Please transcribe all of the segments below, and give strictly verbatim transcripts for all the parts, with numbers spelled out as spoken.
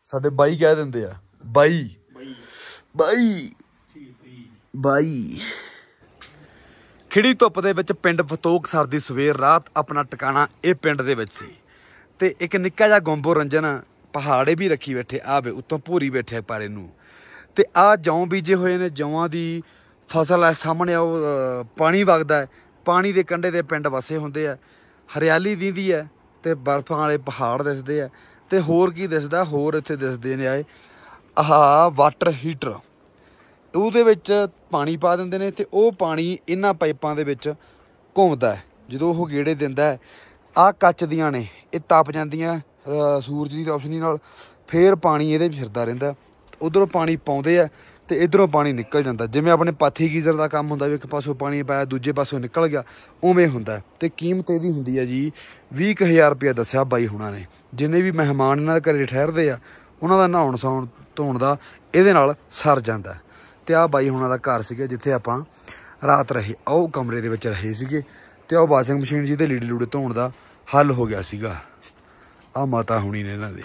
ਸਾਡੇ ਬਾਈ ਕਹਿ ਦਿੰਦੇ ਆ ਬਾਈ ਬਾਈ ਬਾਈ। ਖਿੜੀ ਧੁੱਪ ਦੇ ਵਿੱਚ ਪਿੰਡ ਫਤੋਖਸਰ ਦੀ ਸਵੇਰ ਰਾਤ ਆਪਣਾ ਟਿਕਾਣਾ ਇਹ ਪਿੰਡ ਦੇ ਵਿੱਚ ਸੀ। ਤੇ ਇੱਕ ਨਿੱਕਾ ਜਿਹਾ ਗੋਂਬੋ ਰੰਜਨ ਪਹਾੜੇ ਵੀ ਰੱਖੀ ਬੈਠੇ ਆ ਵੇ ਉੱਤੋਂ ਭੂਰੀ ਬੈਠੇ ਪਰ ਇਹਨੂੰ। ਤੇ ਆਹ ਜੌਂ ਬੀਜੇ ਹੋਏ ਨੇ, ਜੌਆਂ ਦੀ ਫਸਲ ਹੈ ਸਾਹਮਣੇ। ਉਹ ਪਾਣੀ ਵਗਦਾ ਹੈ, ਪਾਣੀ ਦੇ ਕੰਢੇ ਤੇ ਪਿੰਡ ਵਸੇ ਹੁੰਦੇ ਆ। ਹਰਿਆਲੀ ਦਿੰਦੀ ਹੈ ਤੇ ਬਰਫਾਂ ਵਾਲੇ ਪਹਾੜ ਦਿਸਦੇ ਆ। ਤੇ ਹੋਰ ਕੀ ਦਿਸਦਾ, ਹੋਰ ਇੱਥੇ ਦਿਸਦੇ ਨੇ ਆਏ ਆਹ ਵਾਟਰ ਹੀਟਰ। ਉਹਦੇ ਵਿੱਚ ਪਾਣੀ ਪਾ ਦਿੰਦੇ ਨੇ ਤੇ ਉਹ ਪਾਣੀ ਇਹਨਾਂ ਪਾਈਪਾਂ ਦੇ ਵਿੱਚ ਘੁੰਮਦਾ ਹੈ। ਜਦੋਂ ਉਹ ਗੇੜੇ ਦਿੰਦਾ ਹੈ, ਆਹ ਕੱਚ ਦੀਆਂ ਨੇ, ਇਹ ਤਪ ਜਾਂਦੀਆਂ ਸੂਰਜ ਦੀ ਰੌਸ਼ਨੀ ਨਾਲ, ਫਿਰ ਪਾਣੀ ਇਹਦੇ ਫਿਰਦਾ ਰਹਿੰਦਾ। ਉੱਧਰੋਂ ਪਾਣੀ ਪਾਉਂਦੇ ਆ ਤੇ ਇੱਧਰੋਂ ਪਾਣੀ ਨਿਕਲ ਜਾਂਦਾ। ਜਿਵੇਂ ਆਪਣੇ ਪਾਥੀ ਗੀਜ਼ਰ ਦਾ ਕੰਮ ਹੁੰਦਾ ਵੀ ਇੱਕ ਪਾਸੋਂ ਪਾਣੀ ਪਾਇਆ ਦੂਜੇ ਪਾਸੋਂ ਨਿਕਲ ਗਿਆ, ਉਵੇਂ ਹੁੰਦਾ। ਤੇ ਕੀਮਤ ਇਹਦੀ ਹੁੰਦੀ ਹੈ ਜੀ ਵੀਹ ਕੁ ਹਜ਼ਾਰ ਰੁਪਇਆ ਦੱਸਿਆ ਬਾਈ ਹੁਣਾਂ ਨੇ। ਜਿੰਨੇ ਵੀ ਮਹਿਮਾਨ ਇਹਨਾਂ ਦੇ ਘਰੇ ਠਹਿਰਦੇ ਆ ਉਹਨਾਂ ਦਾ ਨਹਾਉਣ ਸੌਣ ਧੋਣ ਦਾ ਇਹਦੇ ਨਾਲ ਸਰ ਜਾਂਦਾ। ਤੇ ਆਹ ਬਾਈ ਹੁਣਾਂ ਦਾ ਘਰ ਸੀਗਾ ਜਿੱਥੇ ਆਪਾਂ ਰਾਤ ਰਹੇ। ਉਹ ਕਮਰੇ ਦੇ ਵਿੱਚ ਰਹੇ ਸੀਗੇ ਤੇ ਉਹ ਵਾਸ਼ਿੰਗ ਮਸ਼ੀਨ ਜੀ ਤੇ ਲੀੜੇ ਲੂੜੇ ਧੋਣ ਦਾ ਹੱਲ ਹੋ ਗਿਆ ਸੀਗਾ। ਆਹ ਮਾਤਾ ਹੁਣੀ ਨੇ ਇਹਨਾਂ ਦੇ।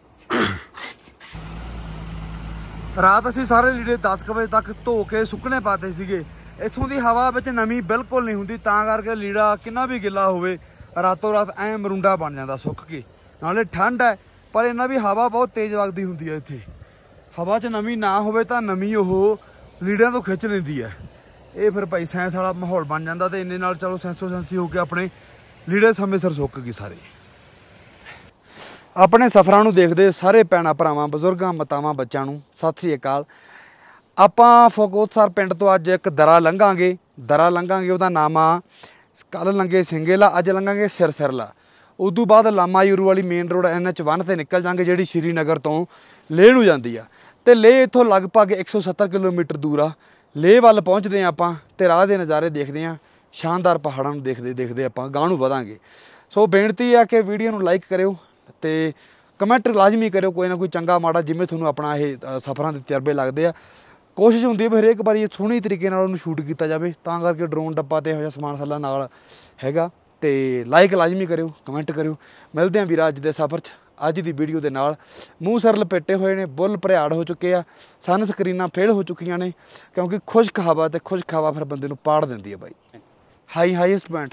ਰਾਤ ਅਸੀਂ ਸਾਰੇ ਲੀੜੇ ਦਸ ਕੁ ਵਜੇ ਤੱਕ ਧੋ ਕੇ ਸੁੱਕਣੇ ਪਾਤੇ ਸੀਗੇ। ਇੱਥੋਂ ਦੀ ਹਵਾ ਵਿੱਚ ਨਮੀ ਬਿਲਕੁਲ ਨਹੀਂ ਹੁੰਦੀ, ਤਾਂ ਕਰਕੇ ਲੀੜਾ ਕਿੰਨਾ ਵੀ ਗਿੱਲਾ ਹੋਵੇ ਰਾਤੋਂ ਰਾਤ ਐਂ ਮਰੁੰਡਾ ਬਣ ਜਾਂਦਾ ਸੁੱਕ ਕੇ। ਨਾਲੇ ਠੰਡ ਹੈ ਪਰ ਇਹਨਾਂ ਵੀ ਹਵਾ ਬਹੁਤ ਤੇਜ਼ ਵਗਦੀ ਹੁੰਦੀ ਹੈ ਇੱਥੇ। ਹਵਾ 'ਚ ਨਮੀ ਨਾ ਹੋਵੇ ਤਾਂ ਨਮੀ ਉਹ ਲੀੜਿਆਂ ਤੋਂ ਖਿੱਚ ਲੈਂਦੀ ਹੈ। ਇਹ ਫਿਰ ਭਾਈ ਸਾਇੰਸ ਵਾਲਾ ਮਾਹੌਲ ਬਣ ਜਾਂਦਾ ਤੇ ਇੰਨੇ ਨਾਲ ਚਲੋ ਸੈਂਸੋ ਸੈਂਸੀ ਹੋ ਕੇ ਆਪਣੇ ਲੀੜੇ ਸਮੇਂ ਸਿਰ ਸੁੱਕ ਗਏ ਸਾਰੇ। ਆਪਣੇ ਸਫ਼ਰਾਂ ਨੂੰ ਦੇਖਦੇ ਸਾਰੇ ਭੈਣਾਂ ਭਰਾਵਾਂ ਬਜ਼ੁਰਗਾਂ ਮਾਤਾਵਾਂ ਬੱਚਿਆਂ ਨੂੰ ਸਤਿ ਸ੍ਰੀ ਅਕਾਲ। ਆਪਾਂ ਫਤੋਖਸਰ ਪਿੰਡ ਤੋਂ ਅੱਜ ਇੱਕ ਦਰਾ ਲੰਘਾਂਗੇ। ਦਰਾ ਲੰਘਾਂਗੇ ਉਹਦਾ ਨਾਮ ਆ, ਕੱਲ੍ਹ ਲੰਘੇ ਸਿੰਗੇਲਾ, ਅੱਜ ਲੰਘਾਂਗੇ ਸਿਰਸਿਰਲਾ। ਉਦੋਂ ਬਾਅਦ ਲਾਮਾ ਯੂਰੂ ਵਾਲੀ main road N H one 'ਤੇ ਨਿਕਲ ਜਾਂਗੇ ਜਿਹੜੀ ਸ਼੍ਰੀਨਗਰ ਤੋਂ ਲੇਹ ਨੂੰ ਜਾਂਦੀ ਆ। ਤੇ ਲੇਹ ਇੱਥੋਂ ਲਗਭਗ ਇੱਕ ਸੌ ਸੱਤਰ ਕਿਲੋਮੀਟਰ ਦੂਰ ਆ। ਲੇਹ ਵੱਲ ਪਹੁੰਚਦੇ ਹਾਂ ਆਪਾਂ ਤੇ ਰਾਹ ਦੇ ਨਜ਼ਾਰੇ ਦੇਖਦੇ ਹਾਂ, ਸ਼ਾਨਦਾਰ ਪਹਾੜਾਂ ਨੂੰ ਦੇਖਦੇ ਦੇਖਦੇ ਆਪਾਂ ਗਾਂਹ ਨੂੰ ਵਧਾਂਗੇ। ਸੋ ਬੇਨਤੀ ਆ ਕਿ ਵੀਡੀਓ ਨੂੰ ਲਾਈਕ ਕਰਿਓ ਤੇ ਕਮੈਂਟ ਲਾਜ਼ਮੀ ਕਰਿਓ ਕੋਈ ਨਾ ਕੋਈ ਚੰਗਾ ਮਾੜਾ, ਜਿਵੇਂ ਤੁਹਾਨੂੰ ਆਪਣਾ ਇਹ ਸਫ਼ਰਾਂ ਦੇ ਤਜਰਬੇ ਲੱਗਦੇ ਆ। ਕੋਸ਼ਿਸ਼ ਹੁੰਦੀ ਹੈ ਵੀ ਹਰੇਕ ਵਾਰੀ ਸੋਹਣੀ ਤਰੀਕੇ ਨਾਲ ਉਹਨੂੰ ਸ਼ੂਟ ਕੀਤਾ ਜਾਵੇ, ਤਾਂ ਕਰਕੇ ਡਰੋਨ ਡੱਬਾ ਤੇ ਇਹੋ ਜਿਹਾ ਸਮਾਨ ਸਾਲਾ ਨਾਲ ਹੈਗਾ। ਤੇ ਲਾਈਕ ਲਾਜ਼ਮੀ ਕਰਿਓ, ਕਮੈਂਟ ਕਰਿਓ। ਮਿਲਦੇ ਹਾਂ ਵੀਰਾ ਅੱਜ ਦੇ ਸਫ਼ਰ 'ਚ ਅੱਜ ਦੀ ਵੀਡੀਓ ਦੇ ਨਾਲ। ਮੂੰਹ ਸਿਰ ਲਪੇਟੇ ਹੋਏ ਨੇ, ਬੁੱਲ ਭਰਿਆੜ ਹੋ ਚੁੱਕੇ ਆ, ਸਨ ਸਕਰੀਨਾਂ ਫੇਲ ਹੋ ਚੁੱਕੀਆਂ ਨੇ ਕਿਉਂਕਿ ਖੁਸ਼ਕ ਹਵਾ ਤੇ ਖੁਸ਼ਕ ਹਵਾ ਫਿਰ ਬੰਦੇ ਨੂੰ ਪਾੜ ਦਿੰਦੀ ਹੈ ਬਾਈ। ਹਾਈ ਹਾਈਐਸਟ ਪੁਆਇੰਟ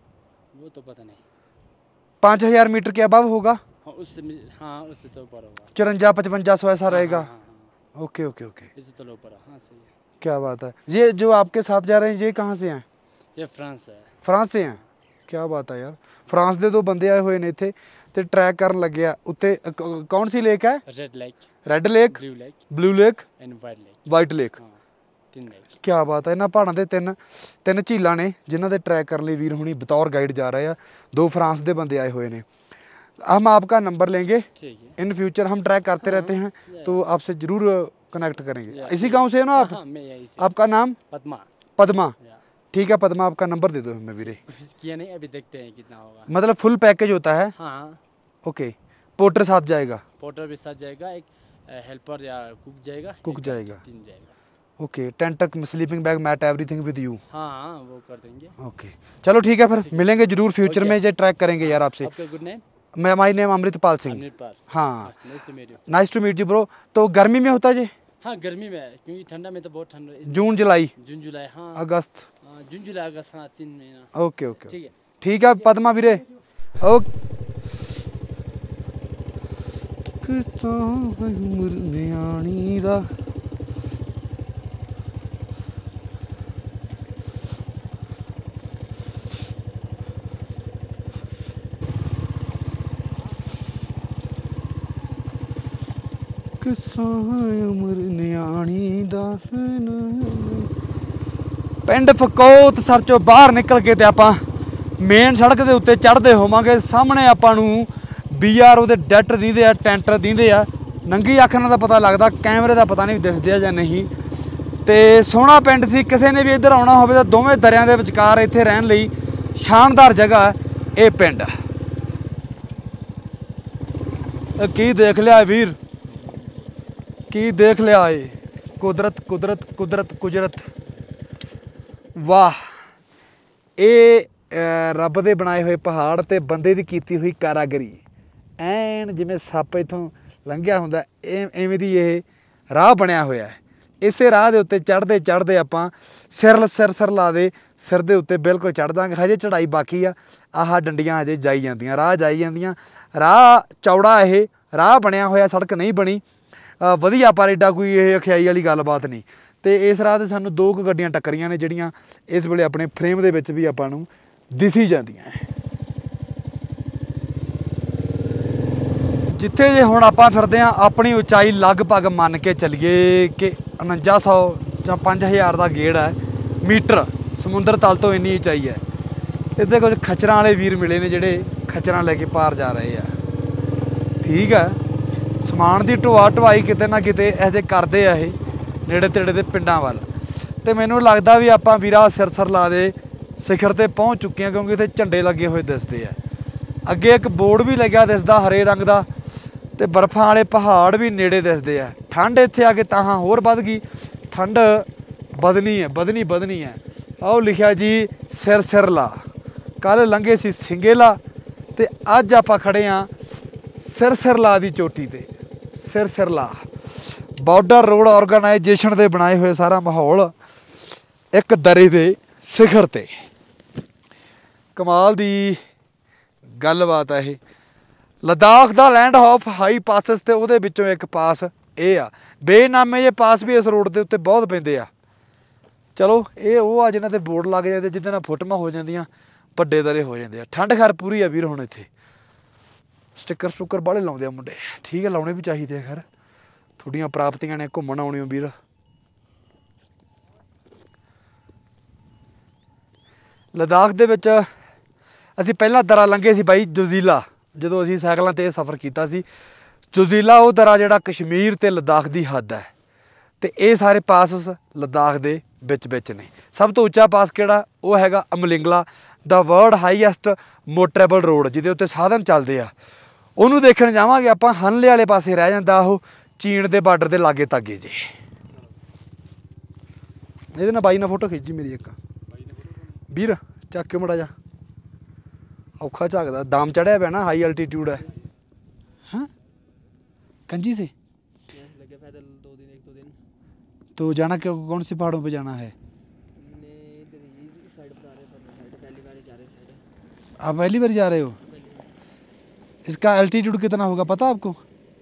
वो तो पता नहीं, पाँच हजार मीटर के अबव होगा। हाँ उससे हाँ उससे तो ऊपर होगा, चौरंजा पचवंजा सौ ऐसा रहेगा। हाँ, हाँ, ओके ओके ओके, इससे तो ऊपर है। हाँ सही है। क्या बात है। ये जो आपके साथ जा रहे हैं ये कहाँ से हैं? ये फ्रांस है। फ्रांस से हैं, क्या बात है यार। फ्रांस ਦੇ ਦੋ ਬੰਦੇ ਆਏ ਹੋਏ ਨੇ ਇੱਥੇ ਤੇ ਟਰੈਕ ਕਰਨ ਲੱਗੇ ਆ ਉੱਤੇ। ਕੌਣ ਸੀ ਲੇਕ ਹੈ? Red lake, red lake, blue lake blue lake and white lake. White lake. हाँ तीन लेक। क्या बात है। ਇਹਨਾਂ ਪਹਾੜਾਂ ਦੇ ਤਿੰਨ ਤਿੰਨ ਝੀਲਾਂ ਨੇ ਜਿਨ੍ਹਾਂ ਦੇ ਟਰੈਕ ਕਰਨ ਲਈ ਵੀਰ ਹੁਣੀ ਬਤੌਰ गाइड जा रहे हैं। दो फ्रांस ਦੇ ਬੰਦੇ ਆਏ ਹੋਏ ਨੇ। हम आपका नंबर लेंगे, ठीक है। इन फ्यूचर हम ट्रैक करते रहते हैं तो आपसे जरूर कनेक्ट करेंगे। इसी गांव से हो ना आप? हाँ मैं यही से। आपका नाम? पद्मा। पद्मा, ठीक है पद्मा, आपका नंबर दे दो हमें वीरे। किया नहीं अभी, देखते हैं कितना होगा। मतलब फुल पैकेज होता है? हाँ ओके। पोर्टर साथ जाएगा? पोर्टर भी साथ जाएगा, एक हेल्पर या कुक जाएगा। कुक जाएगा, तीन जाएगा। Okay. Tent, sleeping bag, mat, everything with you? हाँ हाँ वो कर देंगे। ओके चलो ठीक है, फिर मिलेंगे जरूर फ्यूचर में, जो ट्रैक करेंगे यार आपसे। आपका गुड नेम? मैं माई नेम अमृतपाल सिंह। अमृतपाल। हाँ nice to meet you. Nice to meet you bro. तो गर्मी में होता है जी? हाँ गर्मी में है, क्योंकि ठंडा में तो बहुत ठंड है। जून जुलाई जून जुलाई हाँ अगस्त। हाँ, जून जुलाई अगस्त हाँ तीन महीना। ओके ओके ठीक है ठीक है पद्मा वीरे। ओके। किता उम्र न्याणी दा उम्र न्याणी दा। पिंड फतोखसर चों बाहर निकल के ते आपां मेन सड़क के उत्ते चढ़ते होवांगे। सामने आपां नूं बी आर ओ दे डैट दींदे आ, टैंटर दींदे आ। नंगी अख नाल दा पता लगदा, कैमरे दा पता नहीं दिसदे आ जां नहीं। ते सोहना पिंड सी, किसी ने भी इधर आउणा होवे तां दोवें दरियां दे विचकार इत्थे रहण लई शानदार जगह ये पिंड। की देख लिया वीर, की देख लिया है। कुदरत कुदरत कुदरत कुजरत वाह। ये रब दे बनाए हुए पहाड़ ते बंदे दी कीती हुई कारागरी। ਐਨ ਜਿਵੇਂ ਸੱਪ ਇੱਥੋਂ ਲੰਘਿਆ ਹੁੰਦਾ। ਐਵੇਂ ਦੀ ਇਹ ਰਾਹ ਬਣਿਆ ਹੋਇਆ ਹੈ। ਇਸੇ ਰਾਹ ਦੇ ਉੱਤੇ ਚੜ੍ਹਦੇ ਚੜ੍ਹਦੇ ਆਪਾਂ ਸਿਰ ਸਿਰ ਸਿਰ ਲਾ ਦੇ ਸਿਰ ਦੇ ਉੱਤੇ ਬਿਲਕੁਲ ਚੜ੍ਹ ਦਾਂਗੇ। ਹਜੇ ਚੜ੍ਹਾਈ ਬਾਕੀ ਆ। ਆਹ ਡੰਡੀਆਂ ਹਜੇ ਜਾਈ ਜਾਂਦੀਆਂ, ਰਾਹ ਜਾਈ ਜਾਂਦੀਆਂ। ਰਾਹ ਚੌੜਾ ਇਹ ਰਾਹ ਬਣਿਆ ਹੋਇਆ, ਸੜਕ ਨਹੀਂ ਬਣੀ ਵਧੀਆ, ਪਰ ਐਡਾ ਕੋਈ ਇਹ ਅਖਿਆਈ ਵਾਲੀ ਗੱਲਬਾਤ ਨਹੀਂ। ਅਤੇ ਇਸ ਰਾਹ 'ਤੇ ਸਾਨੂੰ ਦੋ ਕੁ ਗੱਡੀਆਂ ਟੱਕਰੀਆਂ ਨੇ ਜਿਹੜੀਆਂ ਇਸ ਵੇਲੇ ਆਪਣੇ ਫਰੇਮ ਦੇ ਵਿੱਚ ਵੀ ਆਪਾਂ ਨੂੰ ਦਿਸੀ ਜਾਂਦੀਆਂ। ਜਿੱਥੇ ਜੇ ਹੁਣ ਆਪਾਂ ਫਿਰਦੇ ਹਾਂ, ਆਪਣੀ ਉਚਾਈ ਲਗਭਗ ਮੰਨ ਕੇ ਚੱਲੀਏ ਕਿ ਉਣੰਜਾ ਸੌ ਜਾਂ ਪੰਜ ਹਜ਼ਾਰ ਦਾ ਗੇੜ ਹੈ ਮੀਟਰ ਸਮੁੰਦਰ ਤਲ ਤੋਂ ਇੰਨੀ ਉਚਾਈ ਹੈ। ਇੱਥੇ ਕੁਝ ਖੱਚਰਾਂ ਵਾਲੇ ਵੀਰ ਮਿਲੇ ਨੇ ਜਿਹੜੇ ਖੱਚਰਾਂ ਲੈ ਕੇ ਪਾਰ ਜਾ ਰਹੇ ਆ। ਠੀਕ ਹੈ, ਸਮਾਨ ਦੀ ਢੋਆ ਢਵਾਈ ਕਿਤੇ ਨਾ ਕਿਤੇ ਇਹੋ ਜਿਹੇ ਕਰਦੇ ਆ ਇਹ ਨੇੜੇ ਤੇੜੇ ਦੇ ਪਿੰਡਾਂ ਵੱਲ। ਅਤੇ ਮੈਨੂੰ ਲੱਗਦਾ ਵੀ ਆਪਾਂ ਵੀਰਾ ਸਿਰ ਸਿਰ ਲਾ ਦੇ ਸਿਖਰ 'ਤੇ ਪਹੁੰਚ ਚੁੱਕੇ ਹਾਂ, ਕਿਉਂਕਿ ਇੱਥੇ ਝੰਡੇ ਲੱਗੇ ਹੋਏ ਦਿਸਦੇ ਆ। ਅੱਗੇ ਇੱਕ ਬੋਰਡ ਵੀ ਲੱਗਿਆ ਦਿਸਦਾ ਹਰੇ ਰੰਗ ਦਾ, ਅਤੇ ਬਰਫਾਂ ਵਾਲੇ ਪਹਾੜ ਵੀ ਨੇੜੇ ਦਿਸਦੇ ਆ। ਠੰਡ ਇੱਥੇ ਆ ਕੇ ਤਾਂ ਹਾਂ ਹੋਰ ਵੱਧ ਗਈ, ਠੰਡ ਵਧਣੀ ਹੈ ਵਧਣੀ ਵਧਣੀ ਹੈ। ਆਹ ਲਿਖਿਆ ਜੀ ਸਿਰ ਸਿਰ ਲਾ। ਕੱਲ੍ਹ ਲੰਘੇ ਸੀ ਸਿੰਗੇਲਾ ਅਤੇ ਅੱਜ ਆਪਾਂ ਖੜ੍ਹੇ ਹਾਂ ਸਿਰ ਸਿਰ ਲਾ ਦੀ ਚੋਟੀ 'ਤੇ। ਸਿਰ ਸਿਰ ਲਾ ਬਾਰਡਰ ਰੋਡ ਆਰਗੇਨਾਈਜੇਸ਼ਨ ਦੇ ਬਣਾਏ ਹੋਏ ਸਾਰਾ ਮਾਹੌਲ ਇੱਕ ਦਰੇ ਦੇ ਸਿਖਰ 'ਤੇ। ਕਮਾਲ ਦੀ ਗੱਲਬਾਤ ਹੈ ਇਹ। ਲੱਦਾਖ ਦਾ ਲੈਂਡ ਆਫ ਹਾਈ ਪਾਸਿਸ, ਅਤੇ ਉਹਦੇ ਵਿੱਚੋਂ ਇੱਕ ਪਾਸ ਇਹ ਆ। ਬੇਨਾਮੇ ਜੇ ਪਾਸ ਵੀ ਇਸ ਰੋਡ ਦੇ ਉੱਤੇ ਬਹੁਤ ਪੈਂਦੇ ਆ। ਚਲੋ ਇਹ ਉਹ ਆ ਜਿਹਨਾਂ 'ਤੇ ਬੋਰਡ ਲੱਗ ਜਾਂਦੇ, ਜਿਹਦੇ ਨਾਲ ਫੋਟੋਆਂ ਹੋ ਜਾਂਦੀਆਂ, ਵੱਡੇ ਦਰੇ ਹੋ ਜਾਂਦੇ ਆ। ਠੰਡ ਖੈਰ ਪੂਰੀ ਆ ਵੀਰ ਹੁਣ ਇੱਥੇ। ਸਟਿੱਕਰ ਸਟੁੱਕਰ ਬਾਹਲੇ ਲਾਉਂਦੇ ਆ ਮੁੰਡੇ। ਠੀਕ ਹੈ, ਲਾਉਣੇ ਵੀ ਚਾਹੀਦੇ ਆ। ਖੈਰ ਤੁਹਾਡੀਆਂ ਪ੍ਰਾਪਤੀਆਂ ਨੇ, ਘੁੰਮਣ ਆਉਣੇ ਹੋ ਵੀਰ। ਲੱਦਾਖ ਦੇ ਵਿੱਚ ਅਸੀਂ ਪਹਿਲਾਂ ਦਰਾ ਲੰਘੇ ਸੀ ਬਾਈ ਜੋਜ਼ੀਲਾ, ਜਦੋਂ ਅਸੀਂ ਸਾਈਕਲਾਂ 'ਤੇ ਸਫ਼ਰ ਕੀਤਾ ਸੀ। ਜੋਜ਼ੀਲਾ ਉਹ ਦਰਾ ਜਿਹੜਾ ਕਸ਼ਮੀਰ ਅਤੇ ਲੱਦਾਖ ਦੀ ਹੱਦ ਹੈ, ਅਤੇ ਇਹ ਸਾਰੇ ਪਾਸ ਲੱਦਾਖ ਦੇ ਵਿੱਚ ਵਿੱਚ ਨੇ। ਸਭ ਤੋਂ ਉੱਚਾ ਪਾਸ ਕਿਹੜਾ? ਉਹ ਹੈਗਾ ਅਮਲਿੰਗਲਾ, ਦਾ ਵਰਲਡ ਹਾਈਐਸਟ ਮੋਟਰੇਬਲ ਰੋਡ, ਜਿਹਦੇ ਉੱਤੇ ਸਾਧਨ ਚੱਲਦੇ ਆ। ਉਹਨੂੰ ਦੇਖਣ ਜਾਵਾਂਗੇ ਆਪਾਂ। ਹਨਲੇ ਵਾਲੇ ਪਾਸੇ ਰਹਿ ਜਾਂਦਾ ਉਹ, ਚੀਨ ਦੇ ਬਾਰਡਰ ਦੇ ਲਾਗੇ ਤਾਗੇ ਜੇ। ਇਹਦੇ ਨਾਲ ਬਾਈ ਨਾਲ ਫੋਟੋ ਖਿੱਚੀ ਮੇਰੀ ਇੱਕ ਵੀਰ, ਚੱਕ ਕੇ ਮੜਾ ਜਾ। ਔਖਾ ਝਾਕਦਾ, ਦਮ ਚੜਿਆ ਪਿਆ ਨਾ, ਹਾਈ ਅਲਟੀਟਿਊਡ ਹੈ। ਹਾਂ कंजी से लगे पैदल दो दिन एक दो दिन। तो जाना क्यों, कौन से पहाड़ों पे जाना है? इधर इस साइड बता रहे हैं, साइड पहली बार जा रहे हैं साइड। आप पहली बार जा रहे हो? इसका एल्टीट्यूड कितना होगा पता आपको?